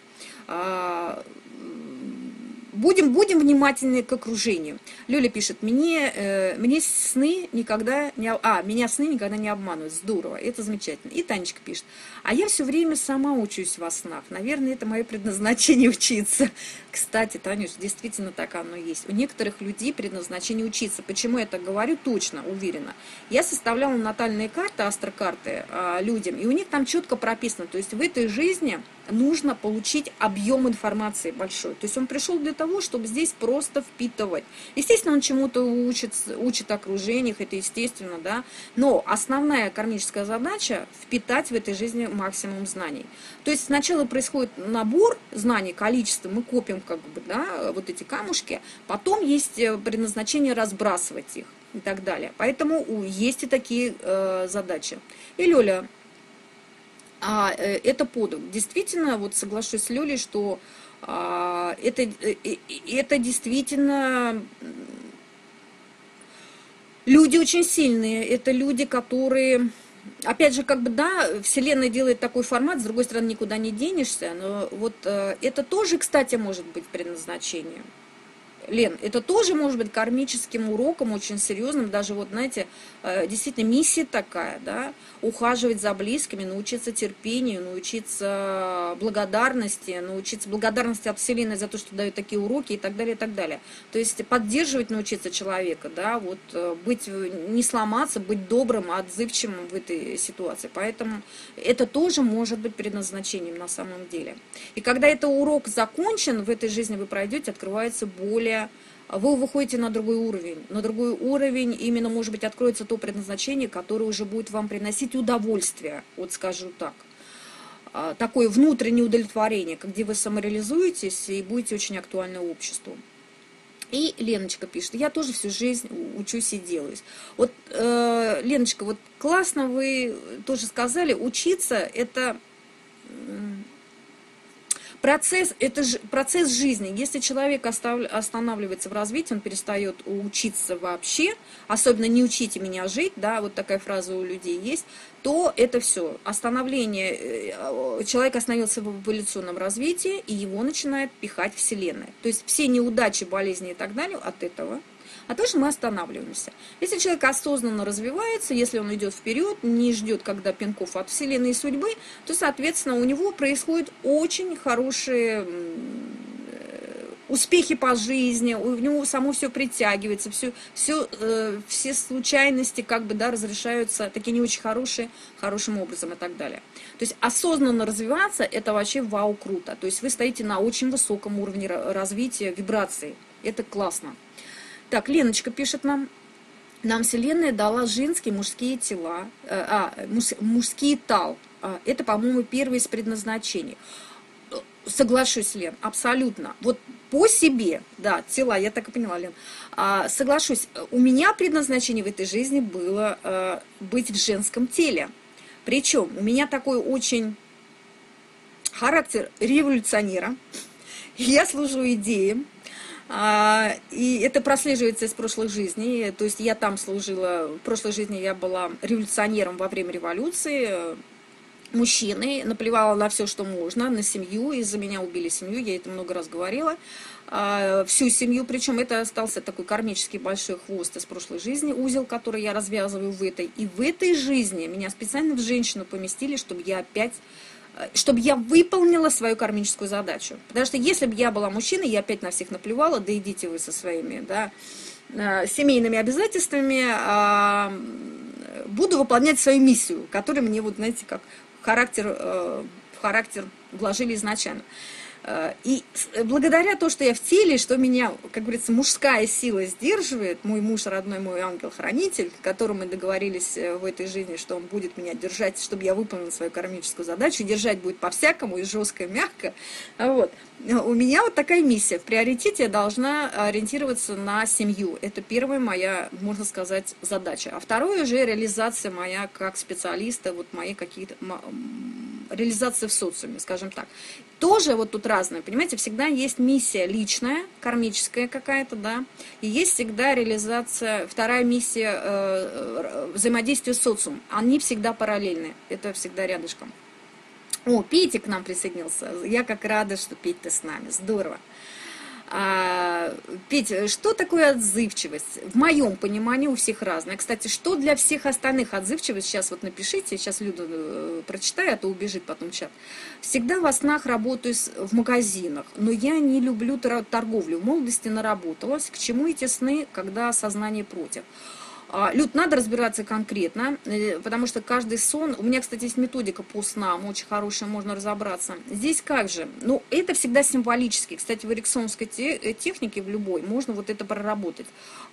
[SPEAKER 1] Будем, будем внимательны к окружению. Лёля пишет, мне, э, мне сны никогда не... А, меня сны никогда не обманывают. Здорово, это замечательно. И Танечка пишет, а я все время сама учусь во снах. Наверное, это мое предназначение учиться. Кстати, Танюш, действительно так оно есть. У некоторых людей предназначение учиться. Почему я так говорю? Точно, уверена. Я составляла натальные карты, астрокарты э, людям, и у них там четко прописано. То есть в этой жизни нужно получить объем информации большой. То есть он пришел для того, чтобы здесь просто впитывать. Естественно, он чему-то учит, учит окружениях, это естественно, да. Но основная кармическая задача – впитать в этой жизни максимум знаний. То есть сначала происходит набор знаний, количество, мы копим как бы, да, вот эти камушки, потом есть предназначение разбрасывать их и так далее. Поэтому есть и такие э, задачи. И Лёля, а, это подвиг. Действительно, вот соглашусь с Лёлей, что а, это, это действительно люди очень сильные. Это люди, которые... Опять же, как бы, да, Вселенная делает такой формат, с другой стороны, никуда не денешься. Но вот это тоже, кстати, может быть предназначением. Лен, это тоже может быть кармическим уроком, очень серьезным, даже вот, знаете, действительно миссия такая, да, ухаживать за близкими, научиться терпению, научиться благодарности, научиться благодарности от Вселенной за то, что дают такие уроки и так далее, и так далее. То есть поддерживать, научиться человека, да, вот быть, не сломаться, быть добрым, отзывчивым в этой ситуации. Поэтому это тоже может быть предназначением на самом деле. И когда этот урок закончен, в этой жизни вы пройдете, открывается более вы выходите на другой уровень. На другой уровень именно, может быть, откроется то предназначение, которое уже будет вам приносить удовольствие, вот скажу так. Такое внутреннее удовлетворение, где вы самореализуетесь и будете очень актуальны обществу. И Леночка пишет, я тоже всю жизнь учусь и делаюсь. Вот, э, Леночка, вот классно вы тоже сказали, учиться это... Процесс, это же процесс жизни. Если человек останавливается в развитии, он перестает учиться вообще, особенно не учите меня жить, да, вот такая фраза у людей есть, то это все. Остановление, человек остановился в эволюционном развитии, и его начинает пихать Вселенная. То есть все неудачи, болезни и так далее от этого. А также мы останавливаемся. Если человек осознанно развивается, если он идет вперед, не ждет, когда пинков от Вселенной и судьбы, то, соответственно, у него происходят очень хорошие успехи по жизни, у него само все притягивается, все, все, э, все случайности как бы, да, разрешаются, такие не очень хорошие, хорошим образом и так далее. То есть осознанно развиваться, это вообще вау, круто. То есть вы стоите на очень высоком уровне развития, вибрации. Это классно. Так, Леночка пишет нам, нам Вселенная дала женские, мужские тела, а, муж, мужские тал. Это, по-моему, первое из предназначений. Соглашусь, Лен, абсолютно. Вот по себе, да, тела, я так и поняла, Лен. А, соглашусь, у меня предназначение в этой жизни было а, быть в женском теле. Причем у меня такой очень характер революционера. Я служу идеям. И это прослеживается из прошлых жизней. То есть я там служила, в прошлой жизни я была революционером во время революции, мужчиной, наплевала на все, что можно, на семью, из-за меня убили семью, я это много раз говорила, всю семью, причем это остался такой кармический большой хвост из прошлой жизни, узел, который я развязываю в этой. И в этой жизни меня специально в женщину поместили, чтобы я опять чтобы я выполнила свою кармическую задачу. Потому что если бы я была мужчиной, я опять на всех наплевала, да идите вы со своими, да, семейными обязательствами, а, буду выполнять свою миссию, которую мне, вот, знаете, как характер, в характер вложили изначально. И благодаря тому, что я в теле, что меня, как говорится, мужская сила сдерживает, мой муж родной, мой ангел-хранитель, с которым мы договорились в этой жизни, что он будет меня держать, чтобы я выполнила свою кармическую задачу, держать будет по-всякому, и жестко, и мягко. Вот. У меня вот такая миссия. В приоритете я должна ориентироваться на семью. Это первая моя, можно сказать, задача. А второе уже реализация моя как специалиста, вот мои какие-то... реализация в социуме, скажем так. Тоже вот тут разное, понимаете, всегда есть миссия личная, кармическая какая-то, да, и есть всегда реализация, вторая миссия э, взаимодействия с социумом. Они всегда параллельны, это всегда рядышком. О, Петя к нам присоединился, я как рада, что Петя ты с нами, здорово. А, Петь, что такое отзывчивость? В моем понимании у всех разное. Кстати, что для всех остальных отзывчивость? Сейчас вот напишите, сейчас Люда э, прочитает, а то убежит потом чат. Всегда во снах работаю в магазинах, но я не люблю торговлю. В молодости наработалась. К чему эти сны, когда сознание против? Люд, надо разбираться конкретно, потому что каждый сон... У меня, кстати, есть методика по снам, очень хорошая, можно разобраться. Здесь как же? Ну, это всегда символически. Кстати, в эриксонской технике, в любой, можно вот это проработать.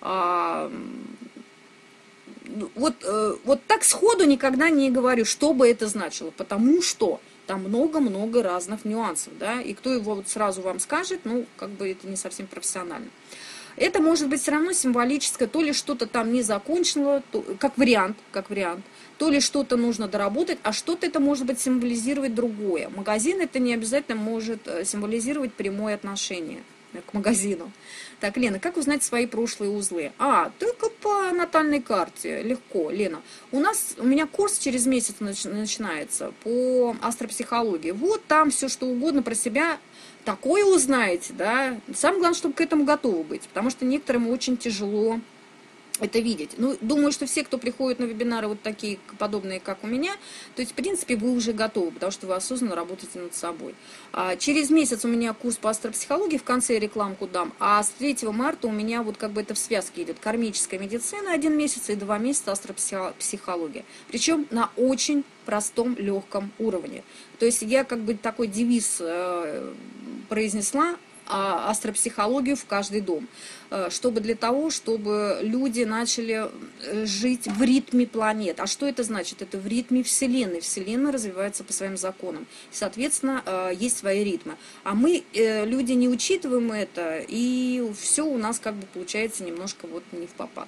[SPEAKER 1] Вот, вот так сходу никогда не говорю, что бы это значило, потому что там много-много разных нюансов, да, и кто его вот сразу вам скажет, ну, как бы это не совсем профессионально. Это может быть все равно символическое, то ли что-то там не закончено, то, как вариант, как вариант, то ли что-то нужно доработать, а что-то это может быть символизировать другое. Магазин это не обязательно может символизировать прямое отношение к магазину. Так, Лена, как узнать свои прошлые узлы? А, только по натальной карте, легко, Лена. У нас, у меня курс через месяц начинается по астропсихологии. Вот там все что угодно про себя такое узнаете, да. Самое главное, чтобы к этому готовы быть, потому что некоторым очень тяжело это видеть. Ну, думаю, что все, кто приходит на вебинары вот такие подобные, как у меня, то есть, в принципе, вы уже готовы, потому что вы осознанно работаете над собой. А через месяц у меня курс по астропсихологии, в конце я рекламку дам, а с третьего марта у меня вот как бы это в связке идет. Кармическая медицина один месяц и два месяца астропсихология. Причем на очень простом, легком уровне. То есть я как бы такой девиз э, произнесла, астропсихологию в каждый дом, чтобы для того, чтобы люди начали жить в ритме планет. А что это значит? Это в ритме Вселенной. Вселенная развивается по своим законам. Соответственно, есть свои ритмы. А мы, люди, не учитываем это, и все у нас как бы получается немножко вот не в попад.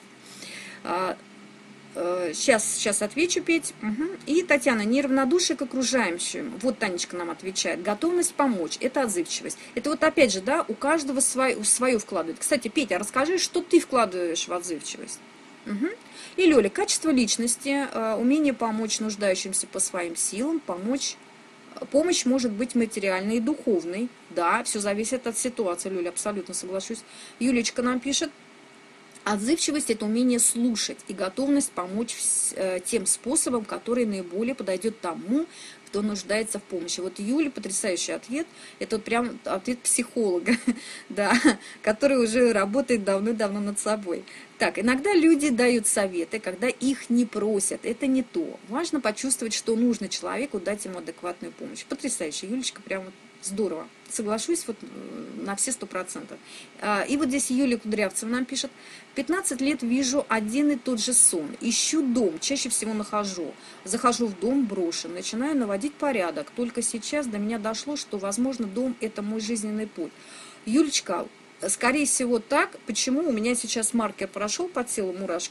[SPEAKER 1] Сейчас, сейчас отвечу, Петь. Угу. И Татьяна, неравнодушие к окружающим. Вот Танечка нам отвечает. Готовность помочь. Это отзывчивость. Это вот опять же, да, у каждого свое, свое вкладывает. Кстати, Петя, расскажи, что ты вкладываешь в отзывчивость. Угу. И Лёля, качество личности, умение помочь нуждающимся по своим силам, помочь. Помощь может быть материальной и духовной. Да, все зависит от ситуации, Лёля, абсолютно соглашусь. Юлечка нам пишет. Отзывчивость – это умение слушать и готовность помочь тем способом, который наиболее подойдет тому, кто нуждается в помощи. Вот Юля, потрясающий ответ. Это вот прям ответ психолога, да, который уже работает давно-давно над собой. Так, иногда люди дают советы, когда их не просят. Это не то. Важно почувствовать, что нужно человеку, дать ему адекватную помощь. Потрясающе. Юлечка, прям здорово. Соглашусь вот на все сто процентов. И вот здесь Юлия Кудрявцева нам пишет. пятнадцать лет вижу один и тот же сон. Ищу дом, чаще всего нахожу. Захожу в дом брошен, начинаю наводить порядок. Только сейчас до меня дошло, что, возможно, дом – это мой жизненный путь. Юлечка, скорее всего так. Почему? У меня сейчас маркер прошел по телу, мурашки.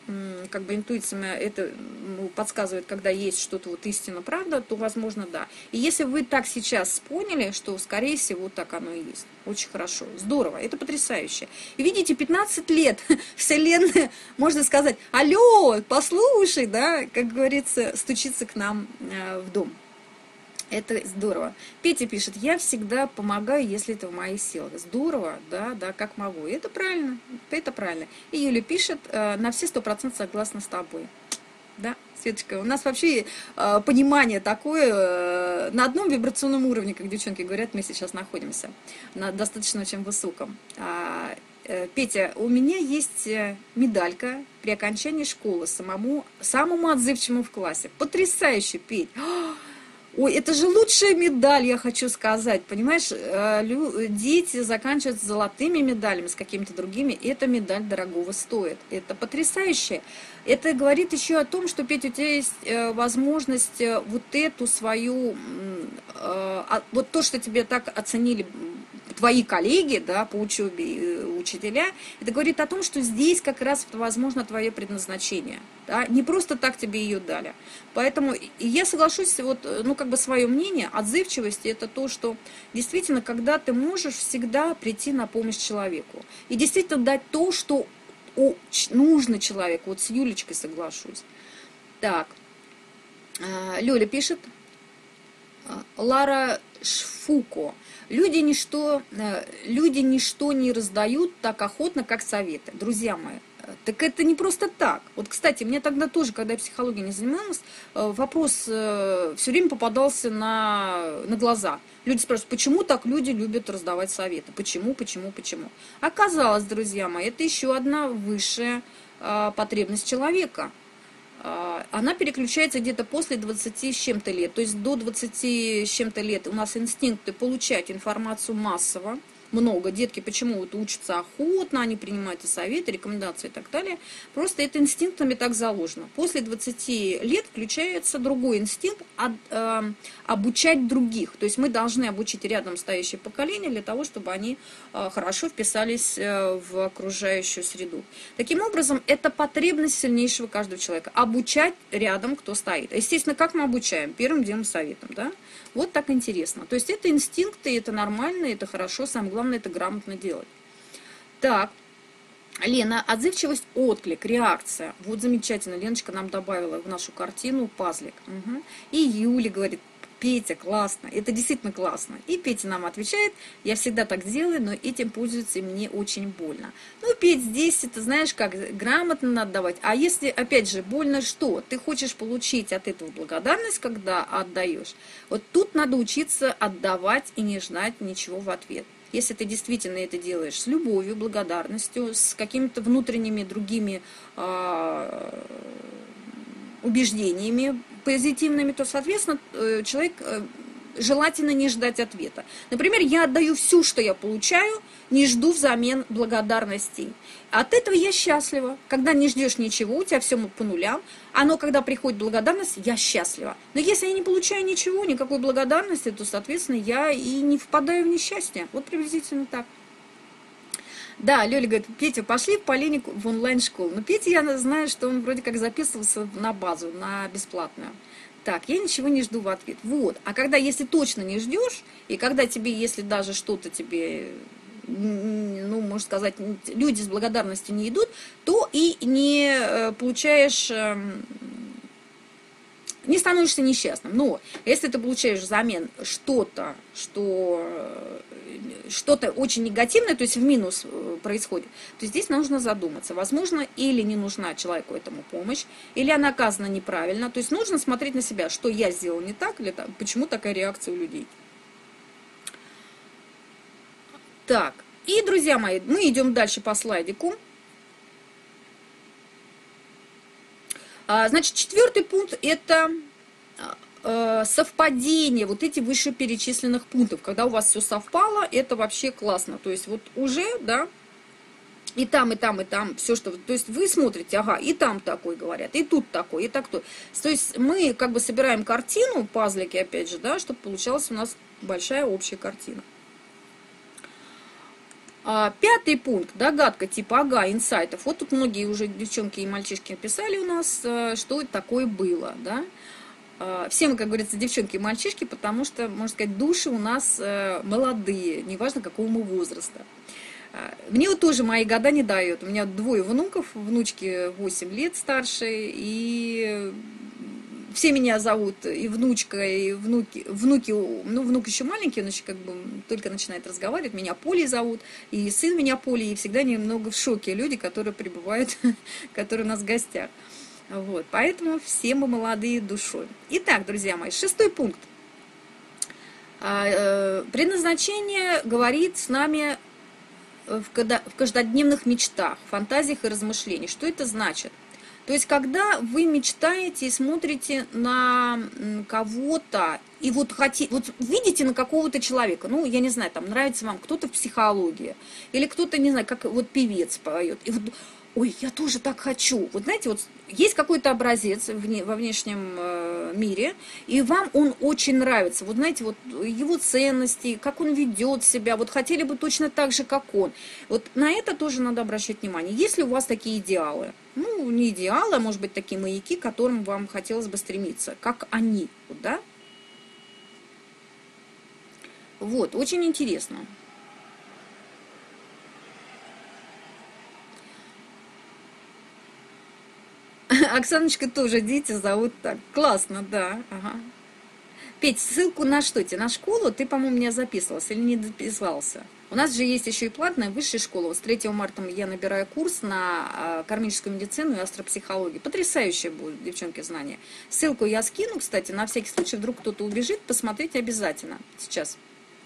[SPEAKER 1] как бы интуиция это ну, подсказывает, когда есть что-то вот истинно правда, то, возможно, да. И если вы так сейчас поняли, что, скорее всего, так оно и есть. Очень хорошо, здорово, это потрясающе. И видите, пятнадцать лет Вселенная, можно сказать, алло, послушай, да, как говорится, стучится к нам э, в дом. Это здорово. Петя пишет, я всегда помогаю, если это в моих силах. Здорово, да, да, как могу. И это правильно, это правильно. И Юля пишет, на все сто процентов согласна с тобой. Да, Светочка, у нас вообще э, понимание такое э, на одном вибрационном уровне, как девчонки говорят, мы сейчас находимся, на достаточно очень высоком. А, э, Петя, у меня есть медалька при окончании школы самому, самому отзывчивому в классе. Потрясающе, Петь! Ой, это же лучшая медаль, я хочу сказать, понимаешь, дети заканчивают с золотыми медалями, с какими-то другими, и эта медаль дорогого стоит. Это потрясающе. Это говорит еще о том, что, Петя, у тебя есть возможность вот эту свою, вот то, что тебе так оценили твои коллеги, да, по учебе, учителя, это говорит о том, что здесь как раз, возможно, твое предназначение. Да? Не просто так тебе ее дали. Поэтому я соглашусь, вот, ну, как бы свое мнение, отзывчивости, это то, что действительно, когда ты можешь всегда прийти на помощь человеку. И действительно дать то, что нужно человеку. Вот с Юлечкой соглашусь. Так, Лёля пишет, Лара Шфуко. Люди ничто, люди ничто не раздают так охотно, как советы. Друзья мои, так это не просто так. Вот, кстати, мне тогда тоже, когда я психологией не занималась, вопрос все время попадался на, на глаза. Люди спрашивают, почему так люди любят раздавать советы? Почему, почему, почему? Оказалось, друзья мои, это еще одна высшая потребность человека. Она переключается где-то после двадцати с чем-то лет. То есть до двадцати с чем-то лет у нас инстинкты получать информацию массово. Много. Детки почему вот учатся охотно, они принимают и советы, рекомендации и так далее. Просто это инстинктами так заложено. После двадцати лет включается другой инстинкт от, э, обучать других. То есть мы должны обучить рядом стоящее поколение для того, чтобы они э, хорошо вписались э, в окружающую среду. Таким образом, это потребность сильнейшего каждого человека. Обучать рядом, кто стоит. Естественно, как мы обучаем? Первым делом советом, да? Вот так интересно. То есть это инстинкты, это нормально, это хорошо, самое главное это грамотно делать. Так, Лена, отзывчивость, отклик, реакция. Вот замечательно, Леночка нам добавила в нашу картину пазлик. Угу. И Юля говорит, Петя, классно, это действительно классно. И Петя нам отвечает, я всегда так делаю, но этим пользуются и мне очень больно. Ну, Петь, здесь это, знаешь, как грамотно надо давать. А если, опять же, больно что? Ты хочешь получить от этого благодарность, когда отдаешь? Вот тут надо учиться отдавать и не ждать ничего в ответ. Если ты действительно это делаешь с любовью, благодарностью, с какими-то внутренними другими э, убеждениями, позитивными, то, соответственно, человек желательно не ждать ответа. Например, я отдаю все, что я получаю, не жду взамен благодарностей. От этого я счастлива. Когда не ждешь ничего, у тебя все по нулям, но когда приходит благодарность, я счастлива. Но если я не получаю ничего, никакой благодарности, то, соответственно, я и не впадаю в несчастье. Вот приблизительно так. Да, Лёля говорит, Петя, пошли в Полинику в онлайн-школу. Но Петя, я знаю, что он вроде как записывался на базу, на бесплатную. Так, я ничего не жду в ответ. Вот. А когда, если точно не ждешь, и когда тебе, если даже что-то тебе, ну, можно сказать, люди с благодарностью не идут, то и не получаешь, не становишься несчастным. Но если ты получаешь взамен что-то, что... что-то очень негативное, то есть в минус происходит, то здесь нужно задуматься. Возможно, или не нужна человеку этому помощь, или она оказана неправильно. То есть нужно смотреть на себя, что я сделал не так, или так, почему такая реакция у людей. Так, и, друзья мои, мы идем дальше по слайдику. Значит, четвертый пункт – это совпадение вот этих вышеперечисленных пунктов. Когда у вас все совпало, это вообще классно. То есть вот уже, да, и там, и там, и там, все, что... То есть вы смотрите, ага, и там такой говорят, и тут такой, и так то. То есть мы как бы собираем картину, пазлики, опять же, да, чтобы получалась у нас большая общая картина. А, пятый пункт, догадка типа ага, инсайтов. Вот тут многие уже девчонки и мальчишки писали у нас, что это такое было, да. А, все мы, как говорится, девчонки и мальчишки, потому что, можно сказать, души у нас молодые, неважно какого мы возраста. Мне вот тоже мои года не дают. У меня двое внуков, внучки восемь лет старше, и все меня зовут и внучка, и внуки, внуки, ну, внук еще маленький, он еще как бы только начинает разговаривать, меня Полей зовут, и сын меня Полей, и всегда немного в шоке люди, которые прибывают, которые у нас в гостях. Вот, поэтому все мы молодые душой. Итак, друзья мои, шестой пункт. Предназначение говорит с нами в каждодневных мечтах, фантазиях и размышлениях. Что это значит? То есть, когда вы мечтаете и смотрите на кого-то, и вот, хотите, вот видите на какого-то человека, ну, я не знаю, там нравится вам кто-то в психологии, или кто-то, не знаю, как вот певец поет, и вот, ой, я тоже так хочу. Вот знаете, вот есть какой-то образец во внешнем мире, и вам он очень нравится. Вот знаете, вот его ценности, как он ведет себя, вот хотели бы точно так же, как он. Вот на это тоже надо обращать внимание. Есть ли у вас такие идеалы? Ну, не идеалы, а может быть такие маяки, к которым вам хотелось бы стремиться, как они, вот, да? Вот, очень интересно. Оксаночка тоже дети зовут так. Классно, да. Ага. Петь, ссылку на что тебе? На школу? Ты, по-моему, меня записывался или не записывался? У нас же есть еще и платная высшая школа. Вот с третьего марта я набираю курс на кармическую медицину и астропсихологию. Потрясающее будет, девчонки, знания. Ссылку я скину, кстати, на всякий случай, вдруг кто-то убежит, посмотрите обязательно сейчас.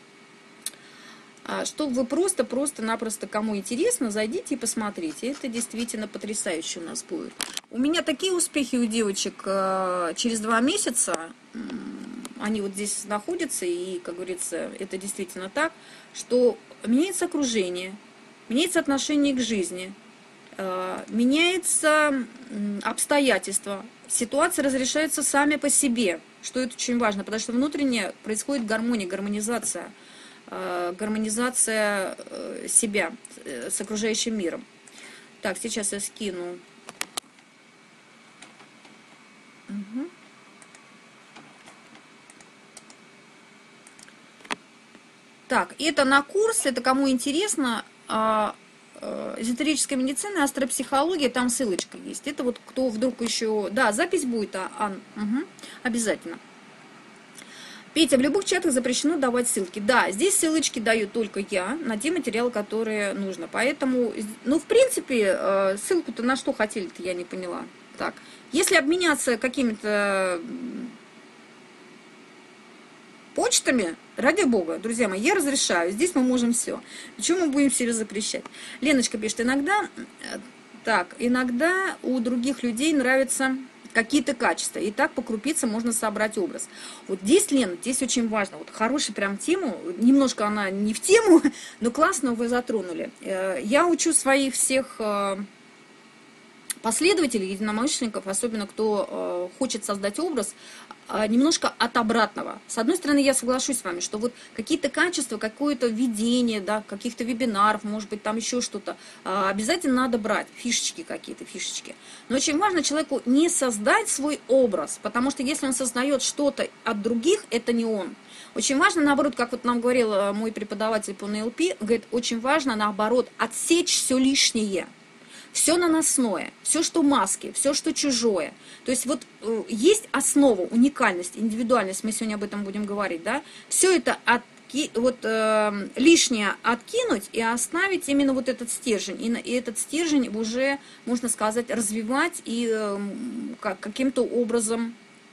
[SPEAKER 1] Чтобы вы просто-просто-напросто, кому интересно, зайдите и посмотрите. Это действительно потрясающе у нас будет. У меня такие успехи у девочек через два месяца. Они вот здесь находятся, и, как говорится, это действительно так, что меняется окружение, меняется отношение к жизни, меняется обстоятельства, ситуации разрешаются сами по себе, что это очень важно, потому что внутренне происходит гармония, гармонизация, гармонизация себя с окружающим миром. Так, сейчас я скину. Угу. Так, это на курс, это кому интересно, эзотерическая медицина, астропсихология, там ссылочка есть. Это вот кто вдруг еще... Да, запись будет, а, Ан, угу, обязательно. Петя, в любых чатах запрещено давать ссылки. Да, здесь ссылочки даю только я на те материалы, которые нужно. Поэтому, ну, в принципе, ссылку-то на что хотели-то, я не поняла. Так, если обменяться какими-то почтами, ради бога, друзья мои, я разрешаю. Здесь мы можем все. Почему мы будем себе запрещать? Леночка пишет, иногда, так, иногда у других людей нравятся какие-то качества. И так по крупице можно собрать образ. Вот здесь, Лена, здесь очень важно. Вот хорошая прям тему. Немножко она не в тему, но классно вы затронули. Я учу своих всех последователей, единомышленников, особенно кто хочет создать образ, немножко от обратного. С одной стороны, я соглашусь с вами, что вот какие-то качества, какое-то видение, да, каких-то вебинаров, может быть, там еще что-то, обязательно надо брать, фишечки какие-то, фишечки. Но очень важно человеку не создать свой образ, потому что если он создает что-то от других, это не он. Очень важно, наоборот, как вот нам говорил мой преподаватель по эн эл пи, говорит, очень важно, наоборот, отсечь все лишнее. Все наносное, все, что маски, все, что чужое. То есть вот э, есть основа, уникальность, индивидуальность, мы сегодня об этом будем говорить, да? Все это отки, вот, э, лишнее откинуть и оставить именно вот этот стержень. И, и этот стержень уже, можно сказать, развивать и э, как, каким-то образом...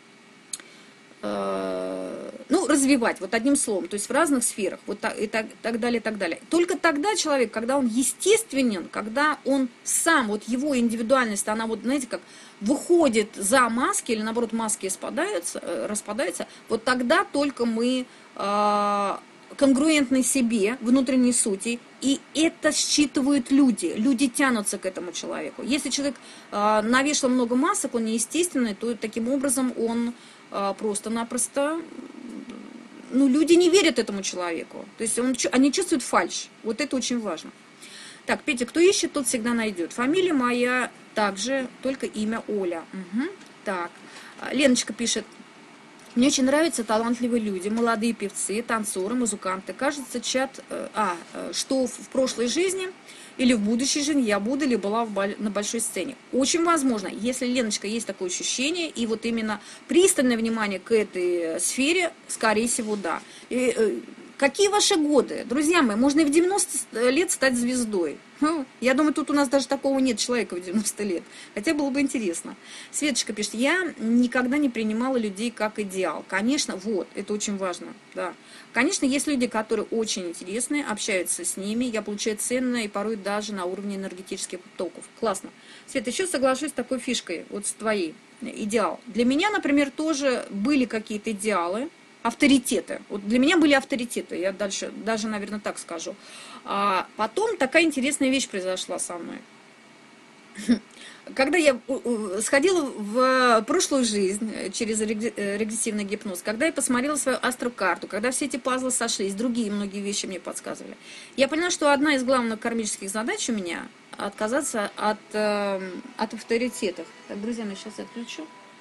[SPEAKER 1] ну, развивать, вот одним словом, то есть в разных сферах, вот так, и так, так далее, и так далее. Только тогда человек, когда он естественен, когда он сам, вот его индивидуальность, она вот, знаете, как выходит за маски, или наоборот маски распадаются, распадаются, вот тогда только мы э, конгруентны себе, внутренней сути, и это считывают люди, люди тянутся к этому человеку. Если человек э, навешал много масок, он неестественный, то таким образом он просто-напросто, ну, люди не верят этому человеку. То есть он, они чувствуют фальшь. Вот это очень важно. Так, Петя, кто ищет, тот всегда найдет. Фамилия моя также, только имя Оля. Угу. Так, Леночка пишет. Мне очень нравятся талантливые люди, молодые певцы, танцоры, музыканты. Кажется, чат, а, что в прошлой жизни или в будущей жизни я буду или была в, на большой сцене. Очень возможно, если, Леночка, есть такое ощущение, и вот именно пристальное внимание к этой сфере, скорее всего, да. И, какие ваши годы? Друзья мои, можно и в девяносто лет стать звездой. Я думаю, тут у нас даже такого нет человека в девяносто лет. Хотя было бы интересно. Светочка пишет, я никогда не принимала людей как идеал. Конечно, вот, это очень важно. Да. Конечно, есть люди, которые очень интересные, общаются с ними. Я получаю ценное и порой даже на уровне энергетических потоков. Классно. Свет, еще соглашусь с такой фишкой, вот с твоей, идеал. Для меня, например, тоже были какие-то идеалы. Авторитеты. Вот для меня были авторитеты, я дальше даже, наверное, так скажу. А потом такая интересная вещь произошла со мной. Когда я сходила в прошлую жизнь через регрессивный гипноз, когда я посмотрела свою астрокарту, когда все эти пазлы сошлись, другие многие вещи мне подсказывали, я поняла, что одна из главных кармических задач у меня — отказаться от, от авторитетов. Так, друзья, я сейчас отключу.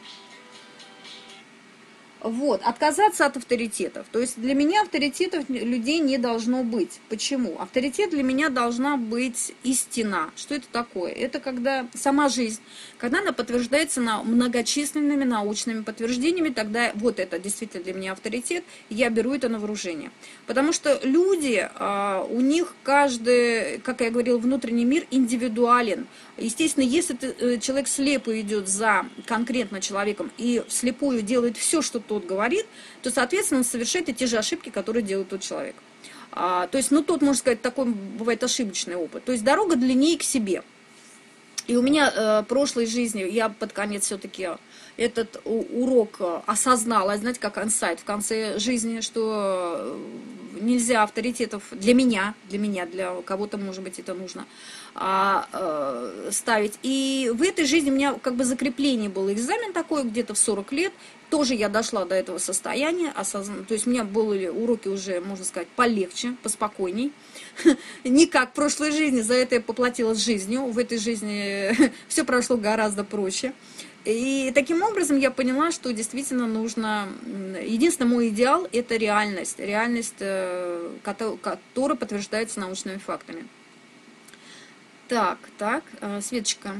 [SPEAKER 1] Вот, отказаться от авторитетов. То есть для меня авторитетов людей не должно быть. Почему? Авторитет для меня должна быть истина. Что это такое? Это когда сама жизнь, когда она подтверждается на многочисленными научными подтверждениями, тогда вот это действительно для меня авторитет, и я беру это на вооружение. Потому что люди, у них каждый, как я говорила, внутренний мир индивидуален. Естественно, если человек слепо идет за конкретно человеком и вслепую делает все, что тот говорит, то, соответственно, он совершает и те же ошибки, которые делает тот человек. А, то есть, ну, тут, можно сказать, такой бывает ошибочный опыт. То есть, дорога длиннее к себе. И у меня э, прошлой жизни, я под конец все-таки этот урок осознала, знаете, как инсайт в конце жизни, что нельзя авторитетов для меня, для меня, для кого-то, может быть, это нужно, а, э, ставить. И в этой жизни у меня как бы закрепление было, экзамен такой где-то в сорок лет, тоже я дошла до этого состояния, осозн... то есть у меня были уроки уже, можно сказать, полегче, поспокойней. Не как в прошлой жизни, за это я поплатилась жизнью, в этой жизни все прошло гораздо проще. И таким образом я поняла, что действительно нужно... Единственный мой идеал – это реальность, реальность, которая подтверждается научными фактами. Так, так, Светочка.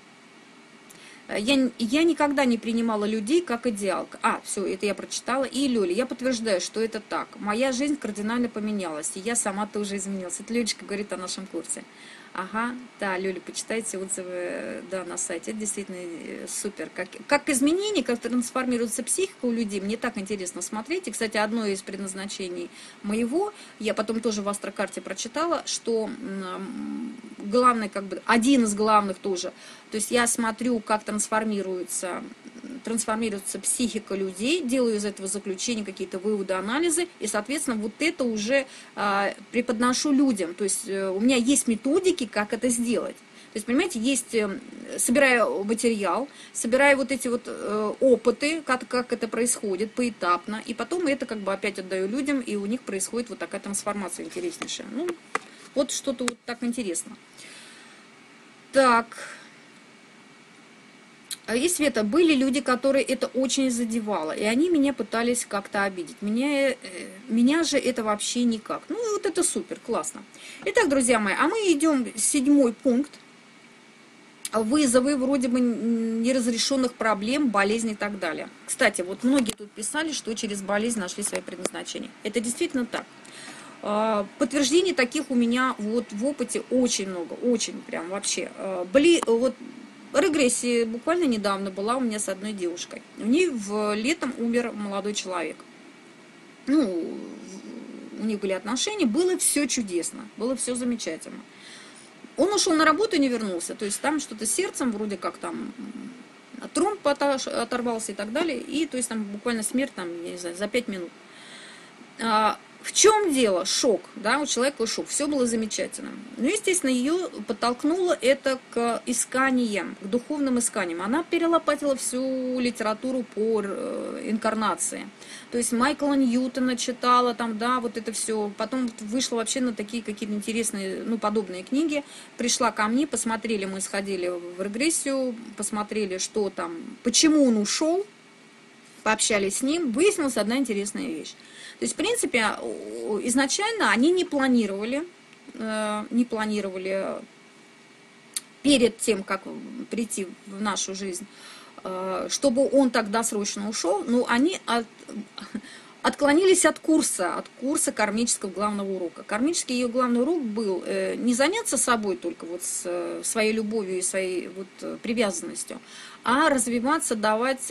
[SPEAKER 1] Я, я никогда не принимала людей как идеал. А, все, это я прочитала. И Лёля, я подтверждаю, что это так. Моя жизнь кардинально поменялась, и я сама тоже изменилась. Это Лёлечка говорит о нашем курсе. Ага, да, Лёля, почитайте отзывы, да, на сайте. Это действительно супер. Как, как изменения, как трансформируется психика у людей, мне так интересно смотреть. И, кстати, одно из предназначений моего, я потом тоже в астрокарте прочитала, что главный, как бы, один из главных тоже, то есть я смотрю, как трансформируется, трансформируется психика людей, делаю из этого заключения какие-то выводы, анализы, и, соответственно, вот это уже а, преподношу людям. То есть у меня есть методики, как это сделать. То есть, понимаете, есть, собираю материал, собираю вот эти вот э, опыты, как, как это происходит поэтапно, и потом это как бы опять отдаю людям, и у них происходит вот такая трансформация интереснейшая. Ну, вот что-то вот так интересно. Так... И, Света, были люди, которые это очень задевало, и они меня пытались как-то обидеть. Меня, меня же это вообще никак. Ну, вот это супер, классно. Итак, друзья мои, а мы идем седьмой пункт. Вызовы вроде бы неразрешенных проблем, болезней и так далее. Кстати, вот многие тут писали, что через болезнь нашли свое предназначение. Это действительно так. Подтверждений таких у меня вот в опыте очень много, очень прям вообще. Были вот... Регрессия буквально недавно была у меня с одной девушкой. У нее в летом умер молодой человек. Ну, у них были отношения, было все чудесно, было все замечательно. Он ушел на работу и не вернулся. То есть там что-то с сердцем, вроде как там тромб оторвался и так далее. И то есть там буквально смерть, там, я не знаю, за пять минут. В В чем дело? Шок, да, у человека шок, все было замечательно. Ну, естественно, ее подтолкнуло это к исканиям, к духовным исканиям. Она перелопатила всю литературу по инкарнации. То есть Майкла Ньютона читала там, да, вот это все. Потом вышла вообще на такие какие-то интересные, ну, подобные книги. Пришла ко мне, посмотрели, мы сходили в регрессию, посмотрели, что там, почему он ушел, пообщались с ним, выяснилась одна интересная вещь. То есть, в принципе, изначально они не планировали, не планировали перед тем, как прийти в нашу жизнь, чтобы он так досрочно ушел, но они от, отклонились от курса, от курса кармического главного урока. Кармический ее главный урок был не заняться собой только вот с своей любовью и своей вот привязанностью, а развиваться, давать,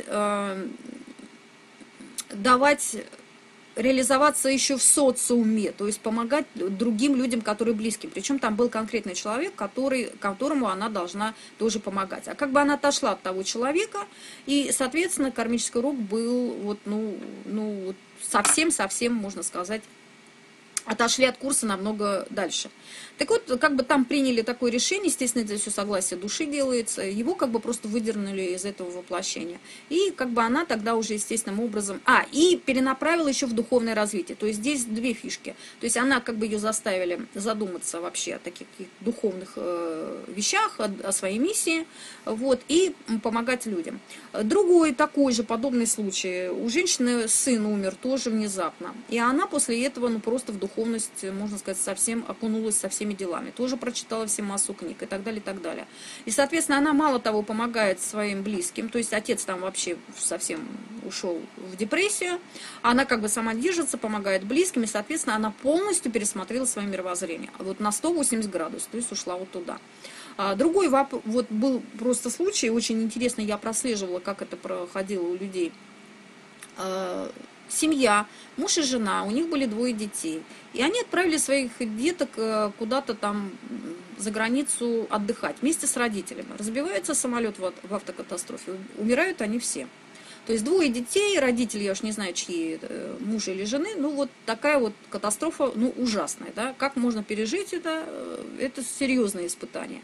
[SPEAKER 1] давать реализоваться еще в социуме, то есть помогать другим людям, которые близки. Причем там был конкретный человек, который, которому она должна тоже помогать. А как бы она отошла от того человека, и, соответственно, кармический урок был вот, ну, ну, совсем-совсем, можно сказать, отошли от курса намного дальше. Так вот, как бы там приняли такое решение, естественно, это все согласие души делается, его как бы просто выдернули из этого воплощения. И как бы она тогда уже естественным образом... А, и перенаправила еще в духовное развитие. То есть здесь две фишки. То есть она как бы ее заставили задуматься вообще о таких духовных э, вещах, о, о своей миссии, вот, и помогать людям. Другой такой же подобный случай. У женщины сын умер тоже внезапно. И она после этого, ну, просто в духовность, можно сказать, совсем окунулась со всеми делами. Тоже прочитала все массу книг и так далее, и так далее. И, соответственно, она мало того помогает своим близким. То есть отец там вообще совсем ушел в депрессию. Она как бы сама держится, помогает близким. И, соответственно, она полностью пересмотрела свое мировоззрение. Вот на сто восемьдесят градусов. То есть ушла вот туда. Другой вот был просто случай, очень интересно, я прослеживала, как это проходило у людей. Семья, муж и жена, у них были двое детей. И они отправили своих деток куда-то там за границу отдыхать вместе с родителями. Разбивается самолет в автокатастрофе, умирают они все. То есть двое детей, родители, я уж не знаю, чьи, мужа или жены, ну вот такая вот катастрофа, ну ужасная, да, как можно пережить это, это серьезное испытание.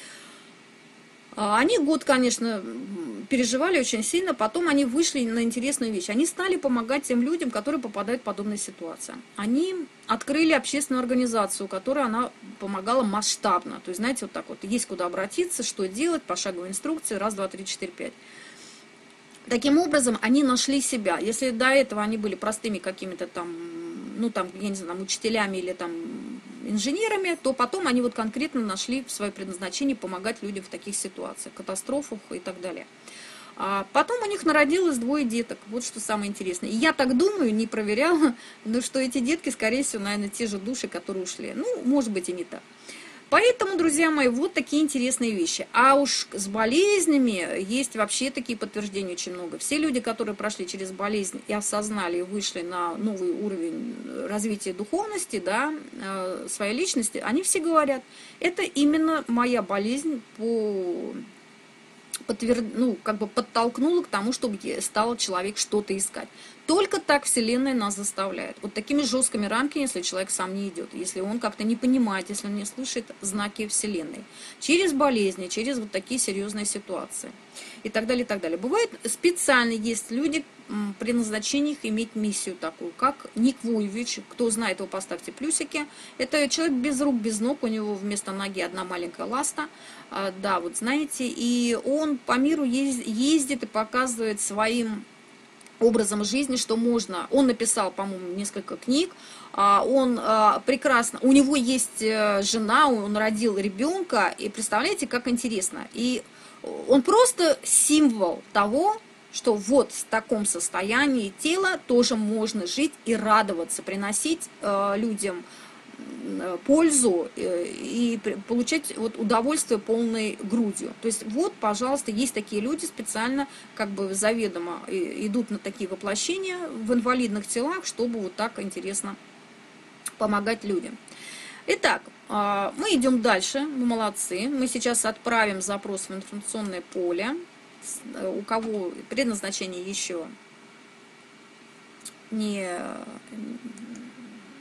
[SPEAKER 1] Они год, конечно, переживали очень сильно, потом они вышли на интересную вещь. Они стали помогать тем людям, которые попадают в подобные ситуации. Они открыли общественную организацию, которая она помогала масштабно. То есть, знаете, вот так вот, есть куда обратиться, что делать, пошаговые инструкции, раз, два, три, четыре, пять. Таким образом, они нашли себя. Если до этого они были простыми какими-то там, ну там, я не знаю, там, учителями или там инженерами, то потом они вот конкретно нашли свое предназначение помогать людям в таких ситуациях, катастрофах и так далее. А потом у них народилось двое деток, вот что самое интересное. И я так думаю, не проверяла, но что эти детки, скорее всего, наверное, те же души, которые ушли. Ну, может быть и не так. Поэтому, друзья мои, вот такие интересные вещи. А уж с болезнями есть вообще такие подтверждения очень много. Все люди, которые прошли через болезнь и осознали, и вышли на новый уровень развития духовности, да, своей личности, они все говорят, это именно моя болезнь по... Подтвер... ну, как бы подтолкнула к тому, чтобы стал человек что-то искать. Только так Вселенная нас заставляет. Вот такими жесткими рамками, если человек сам не идет, если он как-то не понимает, если он не слышит знаки Вселенной. Через болезни, через вот такие серьезные ситуации. И так далее, и так далее. Бывает специально есть люди, при назначениях иметь миссию такую, как Ник Вуйвич. Кто знает его, поставьте плюсики. Это человек без рук, без ног, у него вместо ноги одна маленькая ласта. Да, вот знаете, и он по миру ездит и показывает своим образом жизни, что можно. Он написал, по-моему, несколько книг. Он прекрасно, у него есть жена, он родил ребенка, и представляете, как интересно. И он просто символ того, что вот в таком состоянии тела тоже можно жить и радоваться, приносить людям пользу и получать вот удовольствие полной грудью. То есть вот, пожалуйста, есть такие люди специально, как бы заведомо идут на такие воплощения в инвалидных телах, чтобы вот так интересно помогать людям. Итак, мы идем дальше, мы молодцы. Мы сейчас отправим запрос в информационное поле. У кого предназначение еще не...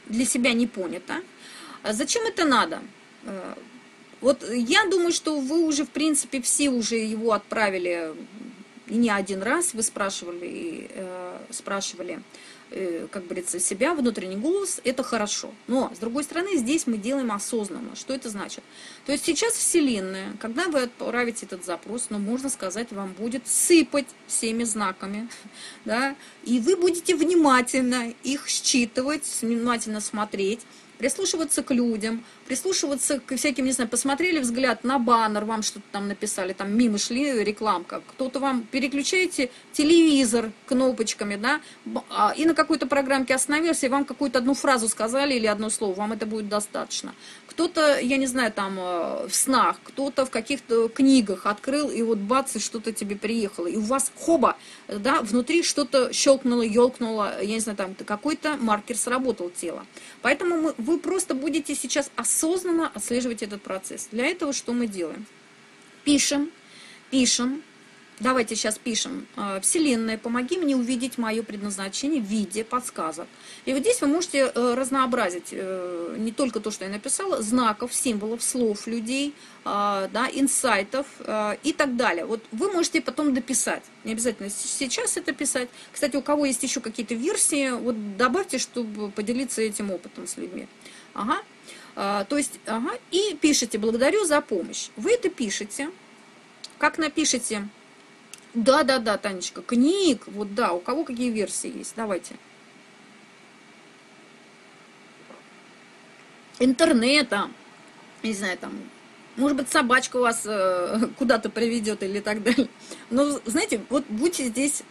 [SPEAKER 1] для себя не понято. Зачем это надо? Вот я думаю, что вы уже, в принципе, все уже его отправили не один раз, вы спрашивали, э, спрашивали, э, как говорится, себя, внутренний голос, это хорошо. Но, с другой стороны, здесь мы делаем осознанно. Что это значит? То есть сейчас Вселенная, когда вы отправите этот запрос, ну, можно сказать, вам будет сыпать всеми знаками, да, и вы будете внимательно их считывать, внимательно смотреть, прислушиваться к людям, прислушиваться к всяким, не знаю, посмотрели взгляд на баннер, вам что-то там написали, там мимо шли, рекламка, кто-то вам переключаете телевизор кнопочками, да, и на какой-то программке остановился, и вам какую-то одну фразу сказали или одно слово, вам это будет достаточно. Кто-то, я не знаю, там в снах, кто-то в каких-то книгах открыл, и вот бац, и что-то тебе приехало, и у вас хоба, да, внутри что-то щелкнуло, елкнуло, я не знаю, там какой-то маркер сработал тело. Поэтому мы, вы просто будете сейчас осознанно отслеживать этот процесс. Для этого что мы делаем? Пишем, пишем. Давайте сейчас пишем. Вселенная, помоги мне увидеть мое предназначение в виде подсказок. И вот здесь вы можете разнообразить не только то, что я написала, знаков, символов, слов людей, да, инсайтов и так далее. Вот вы можете потом дописать. Не обязательно сейчас это писать. Кстати, у кого есть еще какие-то версии, вот добавьте, чтобы поделиться этим опытом с людьми. Ага. То есть, ага, и пишите «благодарю за помощь». Вы это пишете. Как напишите? Да, да, да, Танечка, книг, вот да, у кого какие версии есть, давайте. Интернета, не знаю, там, может быть, собачка у вас э, куда-то приведет или так далее. Но, знаете, вот будьте здесь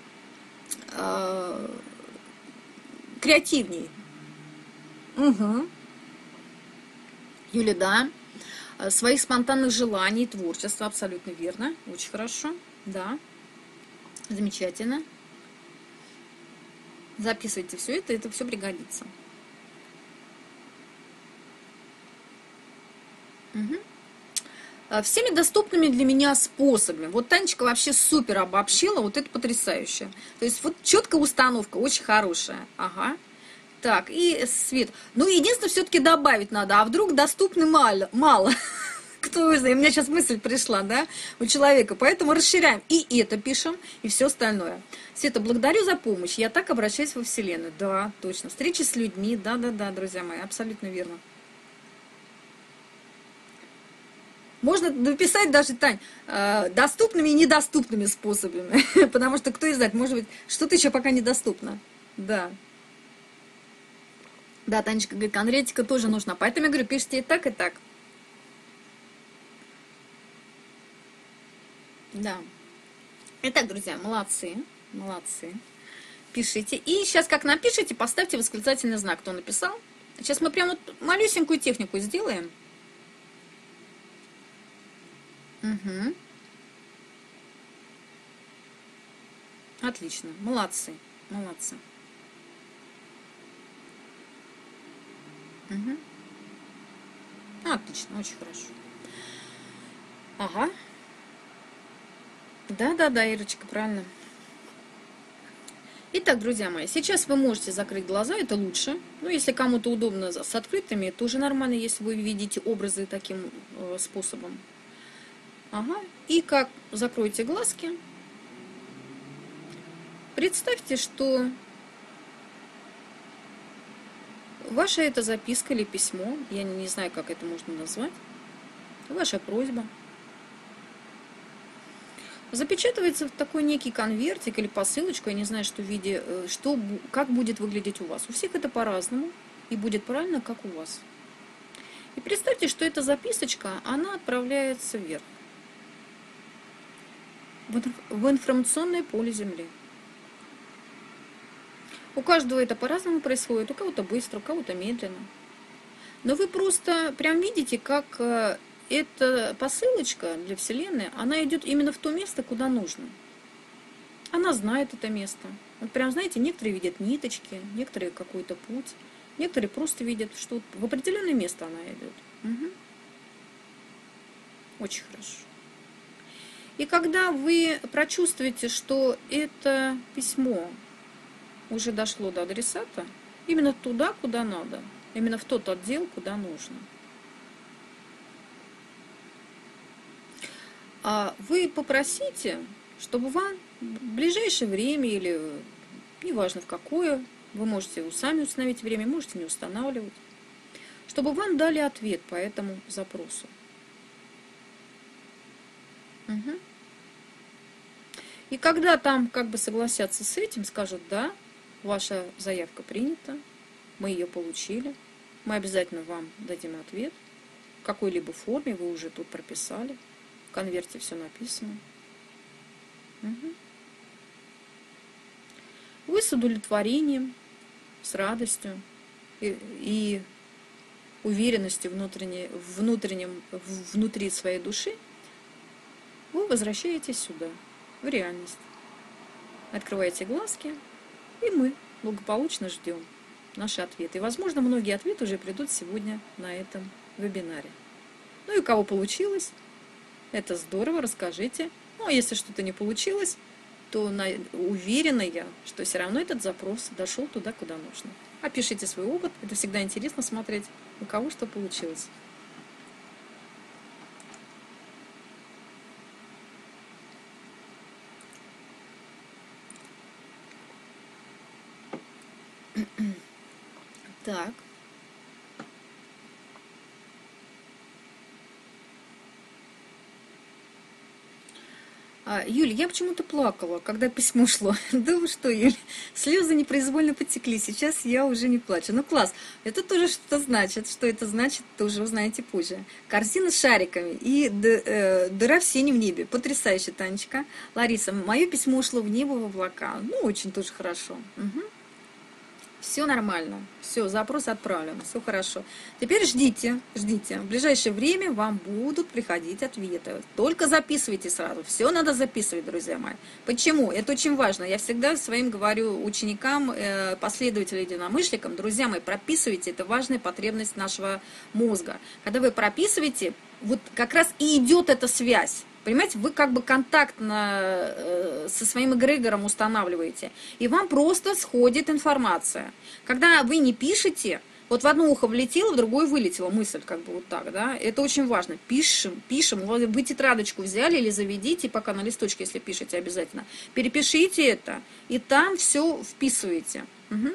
[SPEAKER 1] э, креативнее. Угу. Юля, да. Своих спонтанных желаний, творчества, абсолютно верно, очень хорошо. Да, замечательно. Записывайте все это, это все пригодится. Угу. Всеми доступными для меня способами. Вот Танечка вообще супер обобщила, вот это потрясающе. То есть вот четкая установка, очень хорошая. Ага. Так, и Свет. Ну, единственное, все-таки добавить надо, а вдруг доступны мало. мало. Кто знает, у меня сейчас мысль пришла, да, у человека. Поэтому расширяем. И это пишем, и все остальное. Света, благодарю за помощь. Я так обращаюсь во Вселенную. Да, точно. Встречи с людьми. Да-да-да, друзья мои, абсолютно верно. Можно дописать даже, Тань, доступными и недоступными способами. Потому что, кто знает, может быть, что-то еще пока недоступно. Да. Да, Танечка говорит, конкретика тоже нужна. Поэтому я говорю, пишите и так, и так. Да. Итак, друзья, молодцы, молодцы. Пишите. И сейчас, как напишите, поставьте восклицательный знак, кто написал. Сейчас мы прям вот малюсенькую технику сделаем. Угу. Отлично, молодцы, молодцы. Угу. Отлично, очень хорошо. Ага. Да-да-да, Ирочка, правильно. Итак, друзья мои, сейчас вы можете закрыть глаза, это лучше. Ну, если кому-то удобно с открытыми, то уже нормально, если вы видите образы таким э, способом. Ага. И как закройте глазки, представьте, что ваша эта записка или письмо, я не знаю, как это можно назвать, ваша просьба, запечатывается в такой некий конвертик или посылочку, я не знаю, что в виде, что, как будет выглядеть у вас. У всех это по-разному, и будет правильно, как у вас. И представьте, что эта записочка, она отправляется вверх, в информационное поле Земли. У каждого это по-разному происходит, у кого-то быстро, у кого-то медленно. Но вы просто прям видите, как эта посылочка для Вселенной, она идет именно в то место, куда нужно. Она знает это место. Вот прям, знаете, некоторые видят ниточки, некоторые какой-то путь, некоторые просто видят, что в определенное место она идет. Угу. Очень хорошо. И когда вы прочувствуете, что это письмо уже дошло до адресата, Именно туда, куда надо. Именно в тот отдел, куда нужно. А вы попросите, чтобы вам в ближайшее время или неважно в какое, вы можете сами установить время, можете не устанавливать, чтобы вам дали ответ по этому запросу. Угу. И когда там как бы согласятся с этим, скажут: да, ваша заявка принята, мы ее получили, мы обязательно вам дадим ответ, в какой-либо форме вы уже тут прописали, в конверте все написано. Угу. Вы с удовлетворением, с радостью и, и уверенностью внутренней, внутреннем, внутри своей души вы возвращаетесь сюда, в реальность. Открываете глазки, и мы благополучно ждем наши ответы. И, возможно, многие ответы уже придут сегодня на этом вебинаре. Ну и у кого получилось, это здорово, расскажите. Ну, а если что-то не получилось, то уверена я, что все равно этот запрос дошел туда, куда нужно. Опишите свой опыт, это всегда интересно смотреть, у кого что получилось. Так. А, Юль, я почему-то плакала, когда письмо шло. Да вы что, Юль, слезы непроизвольно потекли. Сейчас я уже не плачу. Ну, класс. Это тоже что-то значит. Что это значит, тоже узнаете позже. Корзина с шариками и дыра в синем небе. Потрясающе, Танечка. Лариса, мое письмо ушло в небо, в облака. Ну, очень тоже хорошо. Угу. Все нормально, все, запрос отправлен, все хорошо. Теперь ждите, ждите. В ближайшее время вам будут приходить ответы. Только записывайте сразу. Все надо записывать, друзья мои. Почему? Это очень важно. Я всегда своим говорю ученикам, последователям, единомышленникам: друзья мои, прописывайте. Это важная потребность нашего мозга. Когда вы прописываете, вот как раз и идет эта связь. Понимаете, вы как бы контакт на, э, со своим эгрегором устанавливаете, и вам просто сходит информация. Когда вы не пишете, вот в одно ухо влетело, в другое вылетела мысль, как бы вот так, да, это очень важно. Пишем, пишем, вы тетрадочку взяли или заведите, пока на листочке, если пишете обязательно, перепишите это, и там все вписываете. Угу.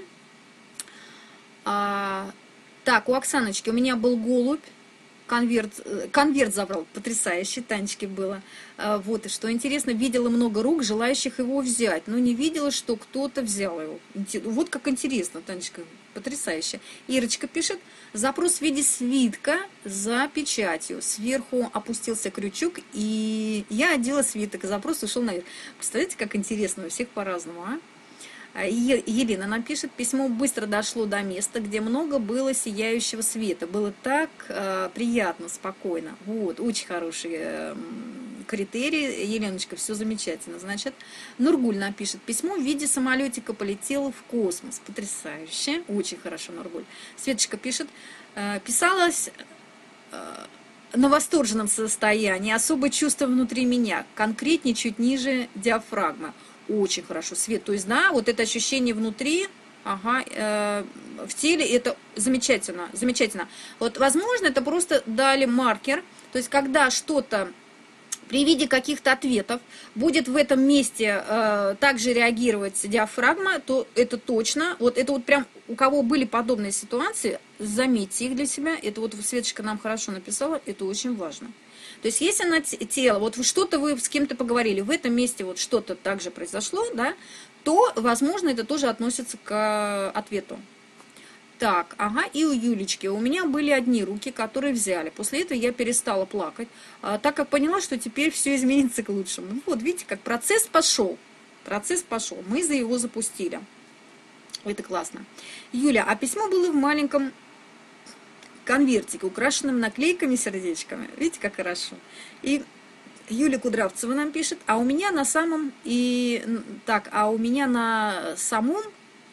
[SPEAKER 1] А, так, у Оксаночки: у меня был голубь. Конверт, конверт забрал, потрясающе, Танечке было. Вот, и что интересно, видела много рук, желающих его взять, но не видела, что кто-то взял его. Вот как интересно, Танечка, потрясающе. Ирочка пишет: запрос в виде свитка за печатью. Сверху опустился крючок, и я одела свиток, запрос ушел наверх. Представляете, как интересно, у всех по-разному, а? Елена нам пишет: письмо быстро дошло до места, где много было сияющего света. Было так э, приятно, спокойно. Вот, очень хороший э, критерий. Еленочка, все замечательно. Значит, Нургуль нам пишет: письмо в виде самолетика полетело в космос. Потрясающе. Очень хорошо, Нургуль. Светочка пишет: э, писалось э, на восторженном состоянии, особое чувство внутри меня, конкретнее чуть ниже диафрагмы. Очень хорошо, Свет. То есть, да, вот это ощущение внутри, ага, э, в теле, это замечательно, замечательно. Вот, возможно, это просто дали маркер, то есть, когда что-то при виде каких-то ответов будет в этом месте э, также реагировать диафрагма, то это точно, вот это вот прям, у кого были подобные ситуации, заметьте их для себя, это вот Светочка нам хорошо написала, это очень важно. То есть, если на тело, вот что-то вы с кем-то поговорили, в этом месте вот что-то также произошло, да, то, возможно, это тоже относится к ответу. Так, ага, и у Юлечки. У меня были одни руки, которые взяли. После этого я перестала плакать, так как поняла, что теперь все изменится к лучшему. Ну, вот, видите, как процесс пошел. Процесс пошел. Мы за его запустили. Это классно. Юля, а письмо было в маленьком конвертик, украшенным наклейками, сердечками. Видите, как хорошо. И Юлия Кудравцева нам пишет: а у меня на самом и так, а у меня на самом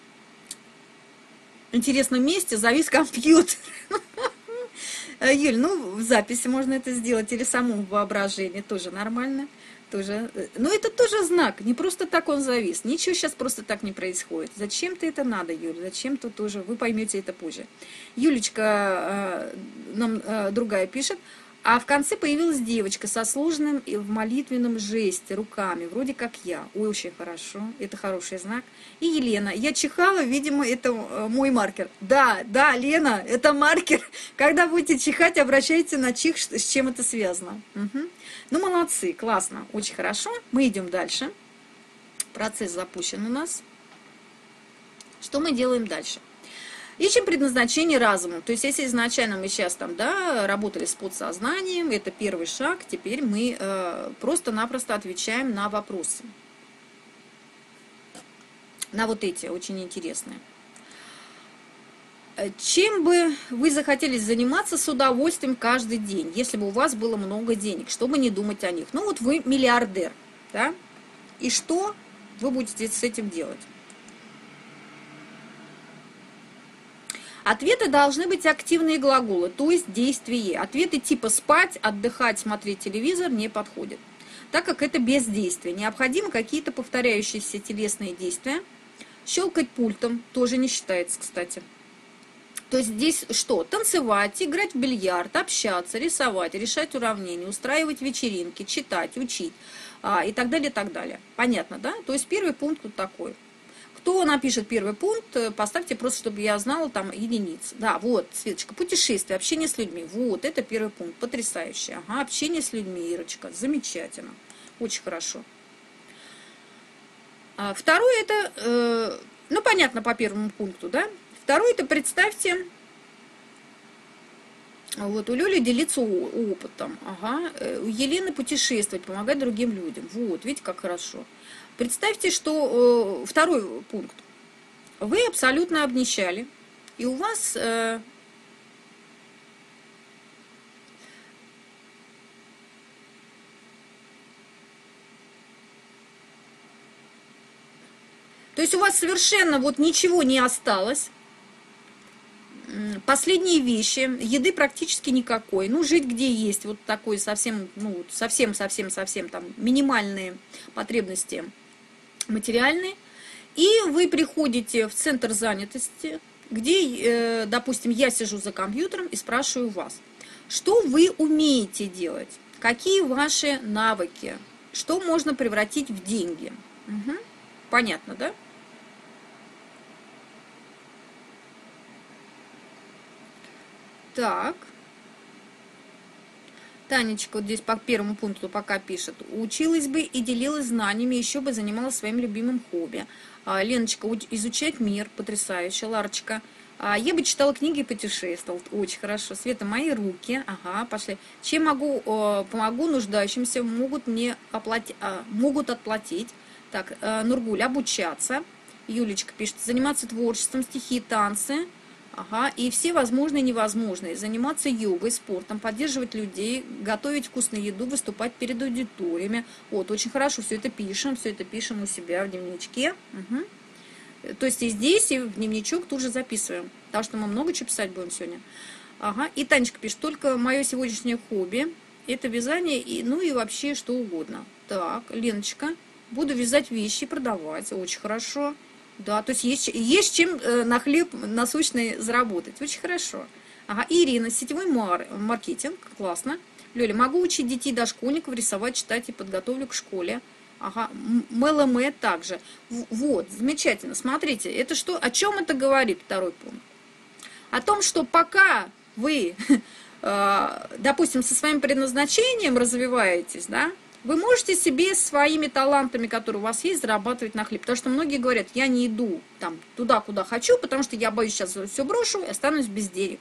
[SPEAKER 1] интересном месте завис компьютер. Юль, ну в записи можно это сделать или в самом воображении, тоже нормально. Тоже. Но это тоже знак. Не просто так он завис. Ничего сейчас просто так не происходит. Зачем-то это надо, Юля? Зачем-то тоже. Вы поймете это позже. Юлечка, э, нам э, другая пишет. А в конце появилась девочка со сложным и в молитвенном жесте руками, вроде как я. Ой, очень хорошо, это хороший знак. И Елена, я чихала, видимо, это мой маркер. Да, да, Лена, это маркер. Когда будете чихать, обращайте на чих, с чем это связано. Угу. Ну, молодцы, классно, очень хорошо. Мы идем дальше. Процесс запущен у нас. Что мы делаем дальше? Ищем предназначение разумом. То есть, если изначально мы сейчас там, да, работали с подсознанием, это первый шаг, теперь мы э, просто-напросто отвечаем на вопросы. На вот эти, очень интересные. Чем бы вы захотели заниматься с удовольствием каждый день, если бы у вас было много денег, чтобы не думать о них? Ну, вот вы миллиардер, да? И что вы будете с этим делать? Ответы должны быть активные глаголы, то есть действие. Ответы типа спать, отдыхать, смотреть телевизор не подходят, так как это бездействие. Необходимы какие-то повторяющиеся телесные действия. Щелкать пультом тоже не считается, кстати. То есть здесь что? Танцевать, играть в бильярд, общаться, рисовать, решать уравнения, устраивать вечеринки, читать, учить а, и так далее, и так далее. Понятно, да? То есть первый пункт вот такой. Кто напишет первый пункт, поставьте просто, чтобы я знала, там, единицы. Да, вот, Светочка, путешествие, общение с людьми. Вот, это первый пункт, потрясающе. Ага, общение с людьми, Ирочка, замечательно. Очень хорошо. А, второе, это, э, ну, понятно, по первому пункту, да? Второе, это представьте, вот, у Лёли делиться опытом. Ага, у Елены путешествовать, помогать другим людям. Вот, видите, как хорошо. Представьте, что э, второй пункт. Вы абсолютно обнищали, и у вас э, то есть у вас совершенно вот ничего не осталось. Последние вещи, еды практически никакой. Ну, жить где есть, вот такой совсем, ну, совсем-совсем-совсем там минимальные потребности материальные. И вы приходите в центр занятости, где, допустим, я сижу за компьютером и спрашиваю вас, что вы умеете делать, какие ваши навыки, что можно превратить в деньги. Угу. Понятно, да? Так. Танечка вот здесь по первому пункту пока пишет. Училась бы и делилась знаниями, еще бы занималась своим любимым хобби. А, Леночка, изучать мир, потрясающе. Ларочка, а, я бы читала книги и путешествовала. Очень хорошо. Света, мои руки. Ага, пошли. Чем могу, о, помогу нуждающимся, могут мне оплатить, а, могут отплатить. Так, а, Нургуль, обучаться. Юлечка пишет, заниматься творчеством, стихи, танцы. Ага, и все возможные и невозможные. Заниматься йогой, спортом, поддерживать людей, готовить вкусную еду, выступать перед аудиториями. Вот, очень хорошо, все это пишем, все это пишем у себя в дневничке. Угу. То есть и здесь, и в дневничок тут же записываем. Потому что мы много чего писать будем сегодня. Ага, и Танечка пишет, только мое сегодняшнее хобби – это вязание, и, ну и вообще что угодно. Так, Леночка, буду вязать вещи и продавать. Очень хорошо. Да, то есть есть, есть чем на хлеб насущный заработать. Очень хорошо. Ага, Ирина, сетевой мар маркетинг, классно. Лёля, могу учить детей дошкольников рисовать, читать и подготовлю к школе. Ага, МЛМ также. Вот, замечательно. Смотрите, это что, о чем это говорит, второй пункт? О том, что пока вы, допустим, со своим предназначением развиваетесь, да, вы можете себе своими талантами, которые у вас есть, зарабатывать на хлеб. Потому что многие говорят, я не иду там, туда, куда хочу, потому что я боюсь, сейчас все брошу и останусь без денег.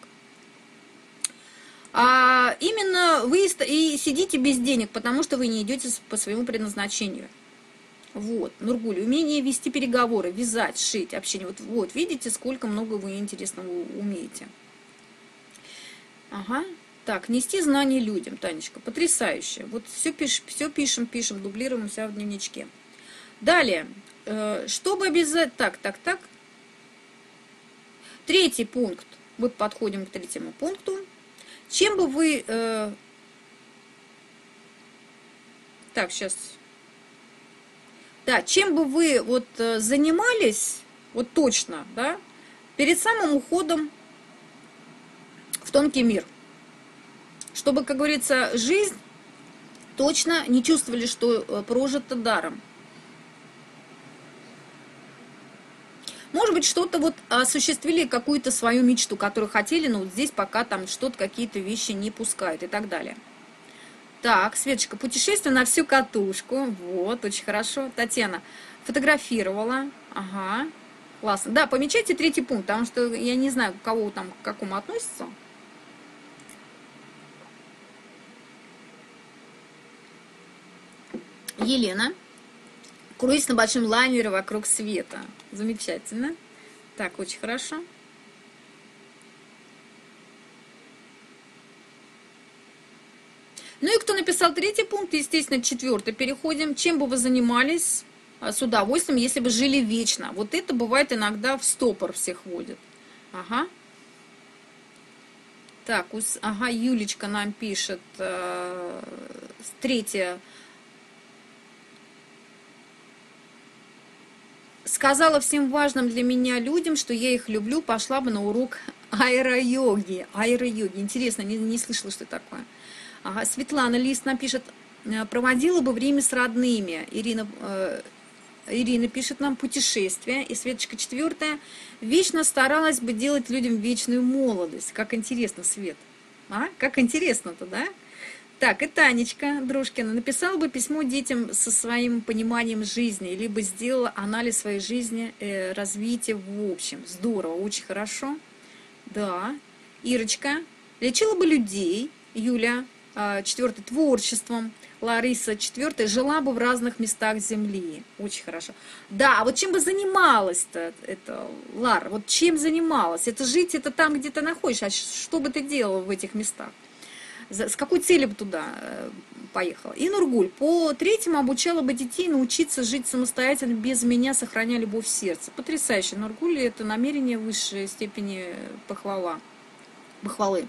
[SPEAKER 1] А именно вы и сидите без денег, потому что вы не идете по своему предназначению. Вот, Нургуль, умение вести переговоры, вязать, шить, общение. Вот, вот видите, сколько много вы интересного умеете. Ага. Так, нести знания людям, Танечка, потрясающе. Вот все, пиш, все пишем, пишем, дублируем себя в дневничке. Далее, э, чтобы обязательно... Так, так, так. Третий пункт. Вот подходим к третьему пункту. Чем бы вы... Э, Так, сейчас. Да, чем бы вы вот занимались, вот точно, да, перед самым уходом в тонкий мир. Чтобы, как говорится, жизнь точно не чувствовали, что прожито даром. Может быть, что-то вот осуществили, какую-то свою мечту, которую хотели, но вот здесь пока там что-то, какие-то вещи не пускают и так далее. Так, Светочка, путешествие на всю катушку. Вот, очень хорошо. Татьяна фотографировала. Ага, классно. Да, помечайте третий пункт, потому что я не знаю, к кого там, к какому относится. Елена. Круиз на большом лайнере вокруг света. Замечательно. Так, очень хорошо. Ну и кто написал третий пункт, естественно, четвертый. Переходим. Чем бы вы занимались с удовольствием, если бы жили вечно? Вот это бывает иногда в стопор всех вводит. Ага. Так, ага, Юлечка нам пишет. Э, третье. Сказала всем важным для меня людям, что я их люблю, пошла бы на урок аэро-йоги. Аэро-йоги. Интересно, не, не слышала, что это такое. Ага, Светлана Лист напишет, проводила бы время с родными. Ирина, э, Ирина пишет нам путешествия. И Светочка четвертая. Вечно старалась бы делать людям вечную молодость. Как интересно, Свет. А? Как интересно-то, да? Так, и Танечка Дружкина написала бы письмо детям со своим пониманием жизни, либо сделала анализ своей жизни, э, развития в общем. Здорово, очень хорошо. Да. Ирочка лечила бы людей. Юля, э, четвертый, творчеством. Лариса, четвертая, жила бы в разных местах земли. Очень хорошо. Да, а вот чем бы занималась-то, это, Лар, вот чем занималась? Это жить, это там, где ты находишься, а что бы ты делала в этих местах? С какой целью бы туда поехала? И Нургуль, по третьему, обучала бы детей научиться жить самостоятельно, без меня, сохраняя любовь в сердце. Потрясающе. Нургуль, это намерение высшей степени похвала, похвалы.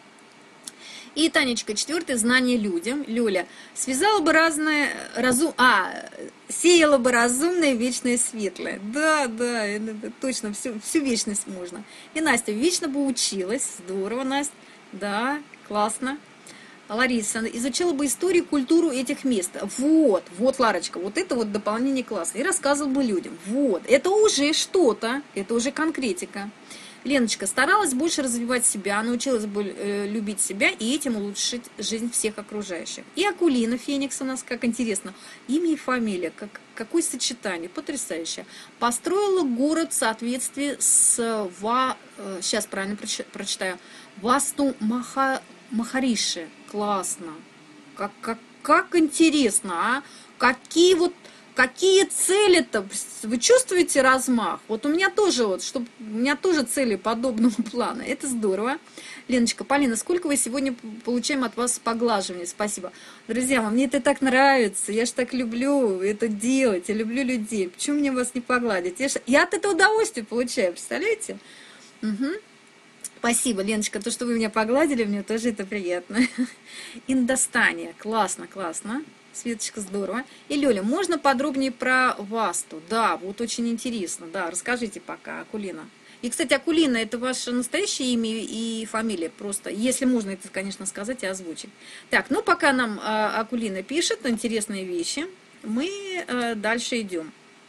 [SPEAKER 1] И Танечка, четвертое, знание людям. Люля, связала бы разное, разум, а, сеяла бы разумное, вечное, светлое. Да, да, это, это точно, всю, всю вечность можно. И Настя, вечно бы училась. Здорово, Настя. Да, классно. Лариса, изучала бы историю, культуру этих мест. Вот, вот, Ларочка, вот это вот дополнение классно. И рассказывала бы людям. Вот, это уже что-то, это уже конкретика. Леночка, старалась больше развивать себя, научилась бы э, любить себя и этим улучшить жизнь всех окружающих. И Акулина Феникс у нас, как интересно, имя и фамилия, как, какое сочетание, потрясающе. Построила город в соответствии с, ва, э, сейчас правильно прочитаю, Васту Маха, Махариши. Классно. Как, как, как интересно, а? Какие вот... Какие цели-то? Вы чувствуете размах? Вот у меня тоже, вот, чтобы, у меня тоже цели подобного плана. Это здорово. Леночка, Полина, сколько вы сегодня получаем от вас поглаживания? Спасибо. Друзья, мне это так нравится. Я же так люблю это делать. Я люблю людей. Почему мне вас не погладить? Я, ж... я от этого удовольствие получаю, представляете? Угу. Спасибо, Леночка. То, что вы меня погладили, мне тоже это приятно. Индостания. Классно, классно. Светочка, здорово. И Лёля, можно подробнее про Васту? Да, вот очень интересно. Да, расскажите пока, Акулина. И, кстати, Акулина, это ваше настоящее имя и фамилия? Просто, если можно это, конечно, сказать и озвучить. Так, ну пока нам а, Акулина пишет интересные вещи, мы а, дальше идем.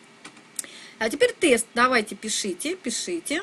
[SPEAKER 1] А теперь тест. Давайте пишите, пишите.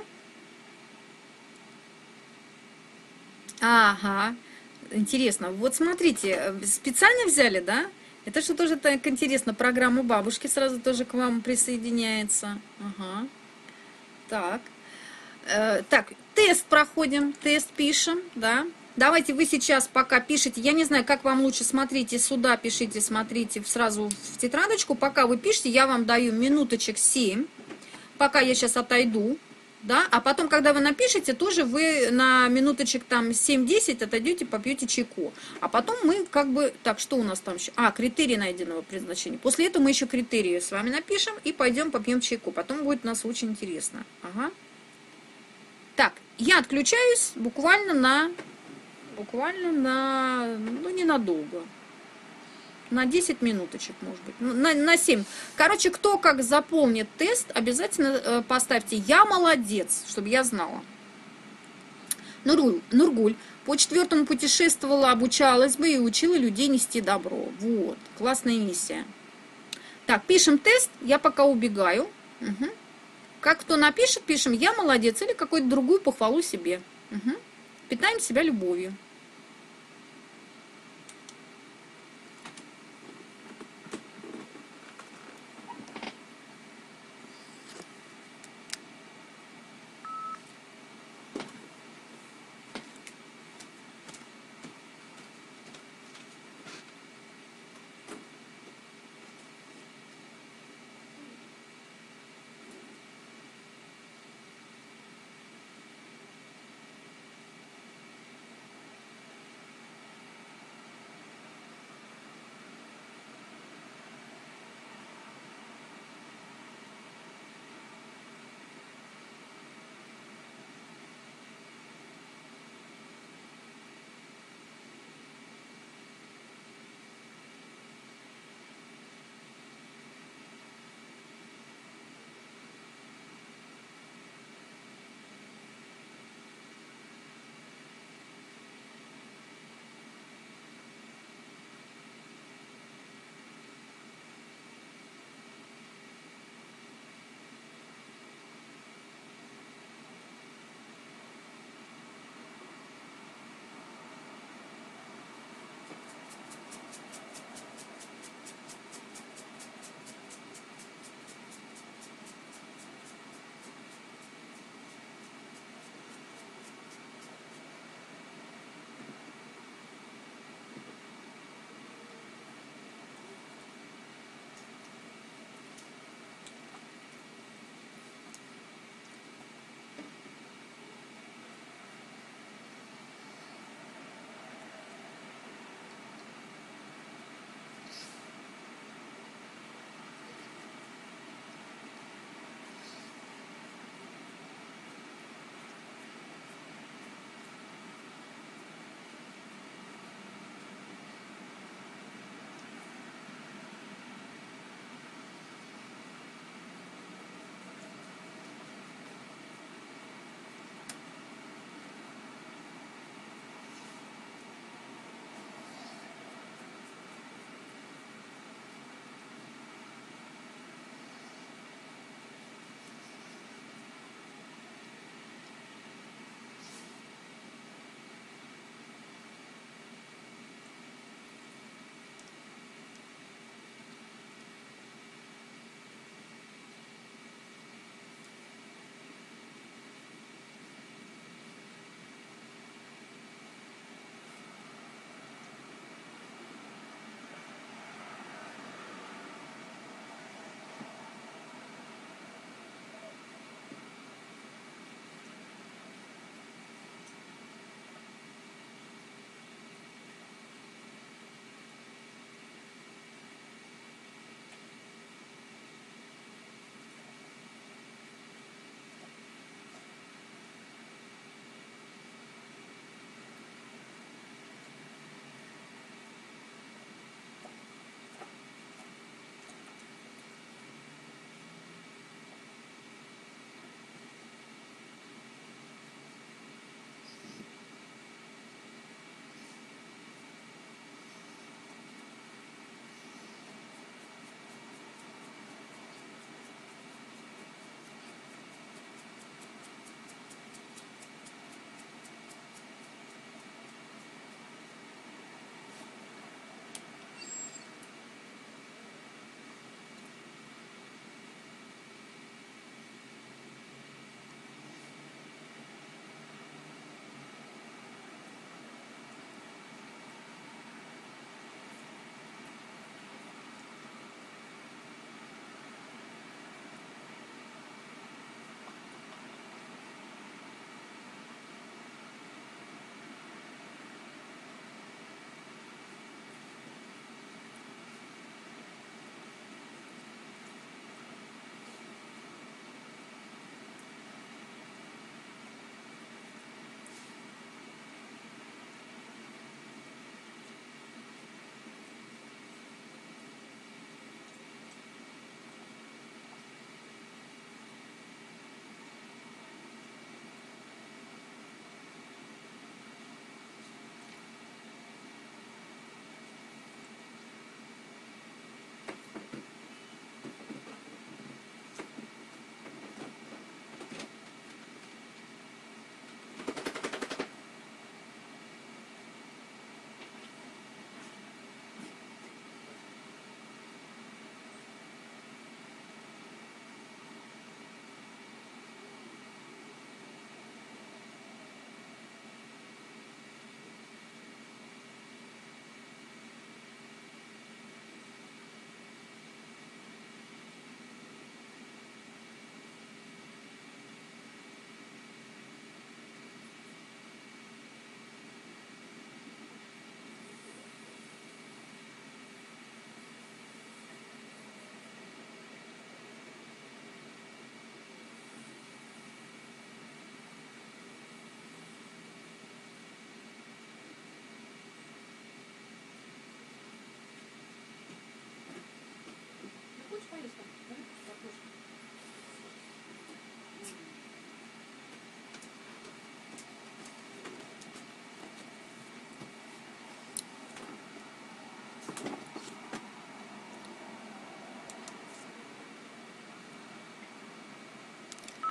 [SPEAKER 1] Ага, интересно. Вот смотрите, специально взяли, да? Это что тоже так интересно. Программа бабушки сразу тоже к вам присоединяется. Ага. Так. Э, так, тест проходим, тест пишем, да. Давайте вы сейчас пока пишите. Я не знаю, как вам лучше. Смотрите сюда, пишите, смотрите сразу в тетрадочку. Пока вы пишете, я вам даю минуточек семь. Пока я сейчас отойду. Да, а потом, когда вы напишете, тоже вы на минуточек там семь-десять отойдете, попьете чайку. А потом мы как бы... Так, что у нас там еще? А, критерии найденного предназначения. После этого мы еще критерии с вами напишем и пойдем попьем чайку. Потом будет у нас очень интересно. Ага. Так, я отключаюсь буквально на... Буквально на... Ну, ненадолго. на десять минуточек, может быть, ну, на, на семь. Короче, кто как заполнит тест, обязательно э, поставьте «Я молодец», чтобы я знала. Нургуль, Нургуль по четвертому путешествовала, обучалась бы и учила людей нести добро. Вот, классная миссия. Так, пишем тест, я пока убегаю. Угу. Как кто напишет, пишем «Я молодец» или какую-то другую похвалу себе. Угу. Питаем себя любовью.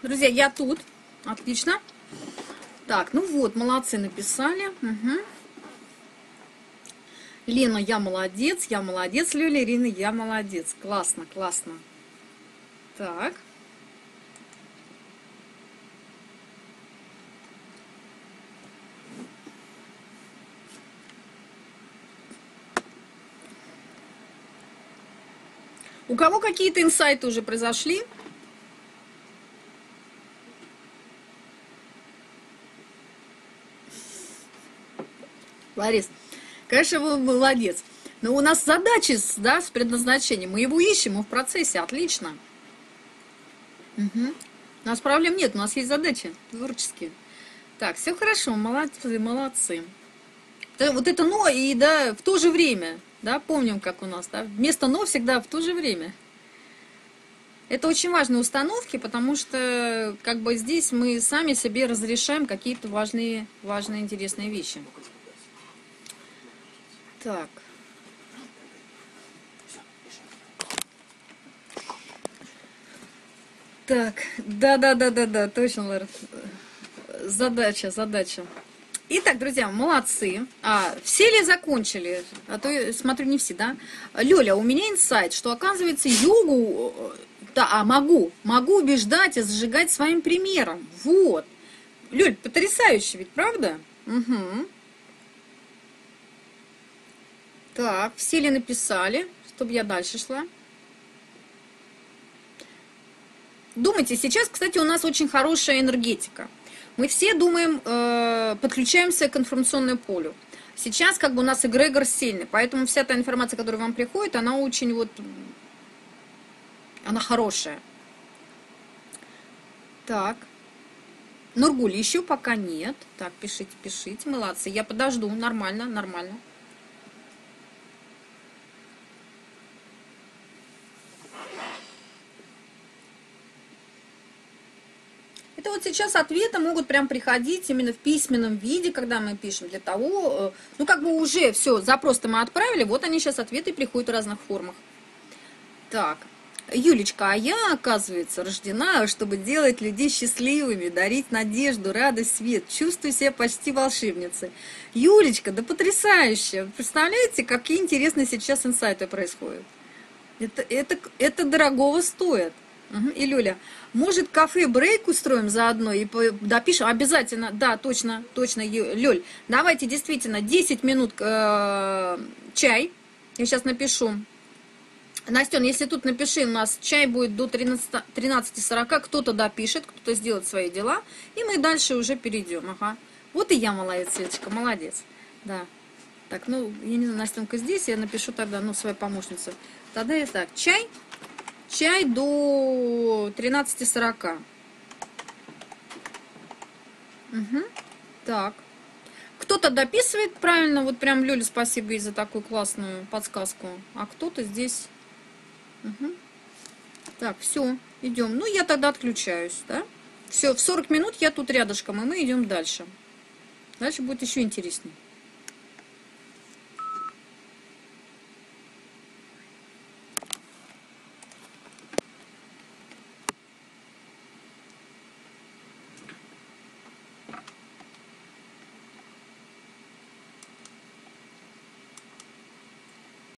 [SPEAKER 1] Друзья, я тут. Отлично. Так, ну вот, молодцы, написали. Угу. Лена, я молодец, я молодец. Люля, Ирина, я молодец. Классно, классно. Так. У кого какие-то инсайты уже произошли? Ларис, конечно, вы молодец. Но у нас задачи, да, с предназначением. Мы его ищем, мы в процессе. Отлично. Угу. У нас проблем нет, у нас есть задачи творческие. Так, все хорошо, молодцы, молодцы. Вот это но и да, в то же время. Да, помним, как у нас, да, вместо но всегда в то же время. Это очень важные установки, потому что как бы здесь мы сами себе разрешаем какие-то важные, важные, интересные вещи. Так. Так, да-да-да-да-да, точно, Лара. Задача, задача. Итак, друзья, молодцы. А, все ли закончили? А то я смотрю, не все, да? Лёля, у меня инсайт, что, оказывается, йогу... Да, а могу. Могу убеждать и зажигать своим примером. Вот. Лёль, потрясающе ведь, правда? Угу. Так, все ли написали, чтобы я дальше шла? Думайте, сейчас, кстати, у нас очень хорошая энергетика. Мы все думаем, э, подключаемся к информационному полю. Сейчас как бы у нас эгрегор сильный, поэтому вся та информация, которая вам приходит, она очень вот, она хорошая. Так. Нургуль, еще пока нет. Так, пишите, пишите, молодцы. Я подожду, нормально, нормально. Это вот сейчас ответы могут прям приходить именно в письменном виде, когда мы пишем, для того, ну как бы уже все, запрос-то мы отправили, вот они сейчас ответы приходят в разных формах. Так, Юлечка, а я, оказывается, рождена, чтобы делать людей счастливыми, дарить надежду, радость, свет, чувствую себя почти волшебницей. Юлечка, да потрясающе! Представляете, какие интересные сейчас инсайты происходят? Это, это, это дорогого стоит. Угу. И Люля, может, кафе-брейк устроим заодно и допишем? Обязательно, да, точно, точно, Люль. Давайте действительно десять минут э, чай. Я сейчас напишу. Настен, если тут напиши, у нас чай будет до тринадцати сорока, кто-то допишет, кто-то сделает свои дела, и мы дальше уже перейдем. Ага. Вот и я молодец, Светочка, молодец. Да. Так, ну, я не знаю, Настенка здесь, я напишу тогда, ну, свою помощницу. Тогда я так, чай. Чай до тринадцати сорока. Угу. Так. Кто-то дописывает правильно. Вот прям, Лёля, спасибо ей за такую классную подсказку. А кто-то здесь... Угу. Так, все, идем. Ну, я тогда отключаюсь, да? Все, в сорок минут я тут рядышком, и мы идем дальше. Дальше будет еще интереснее.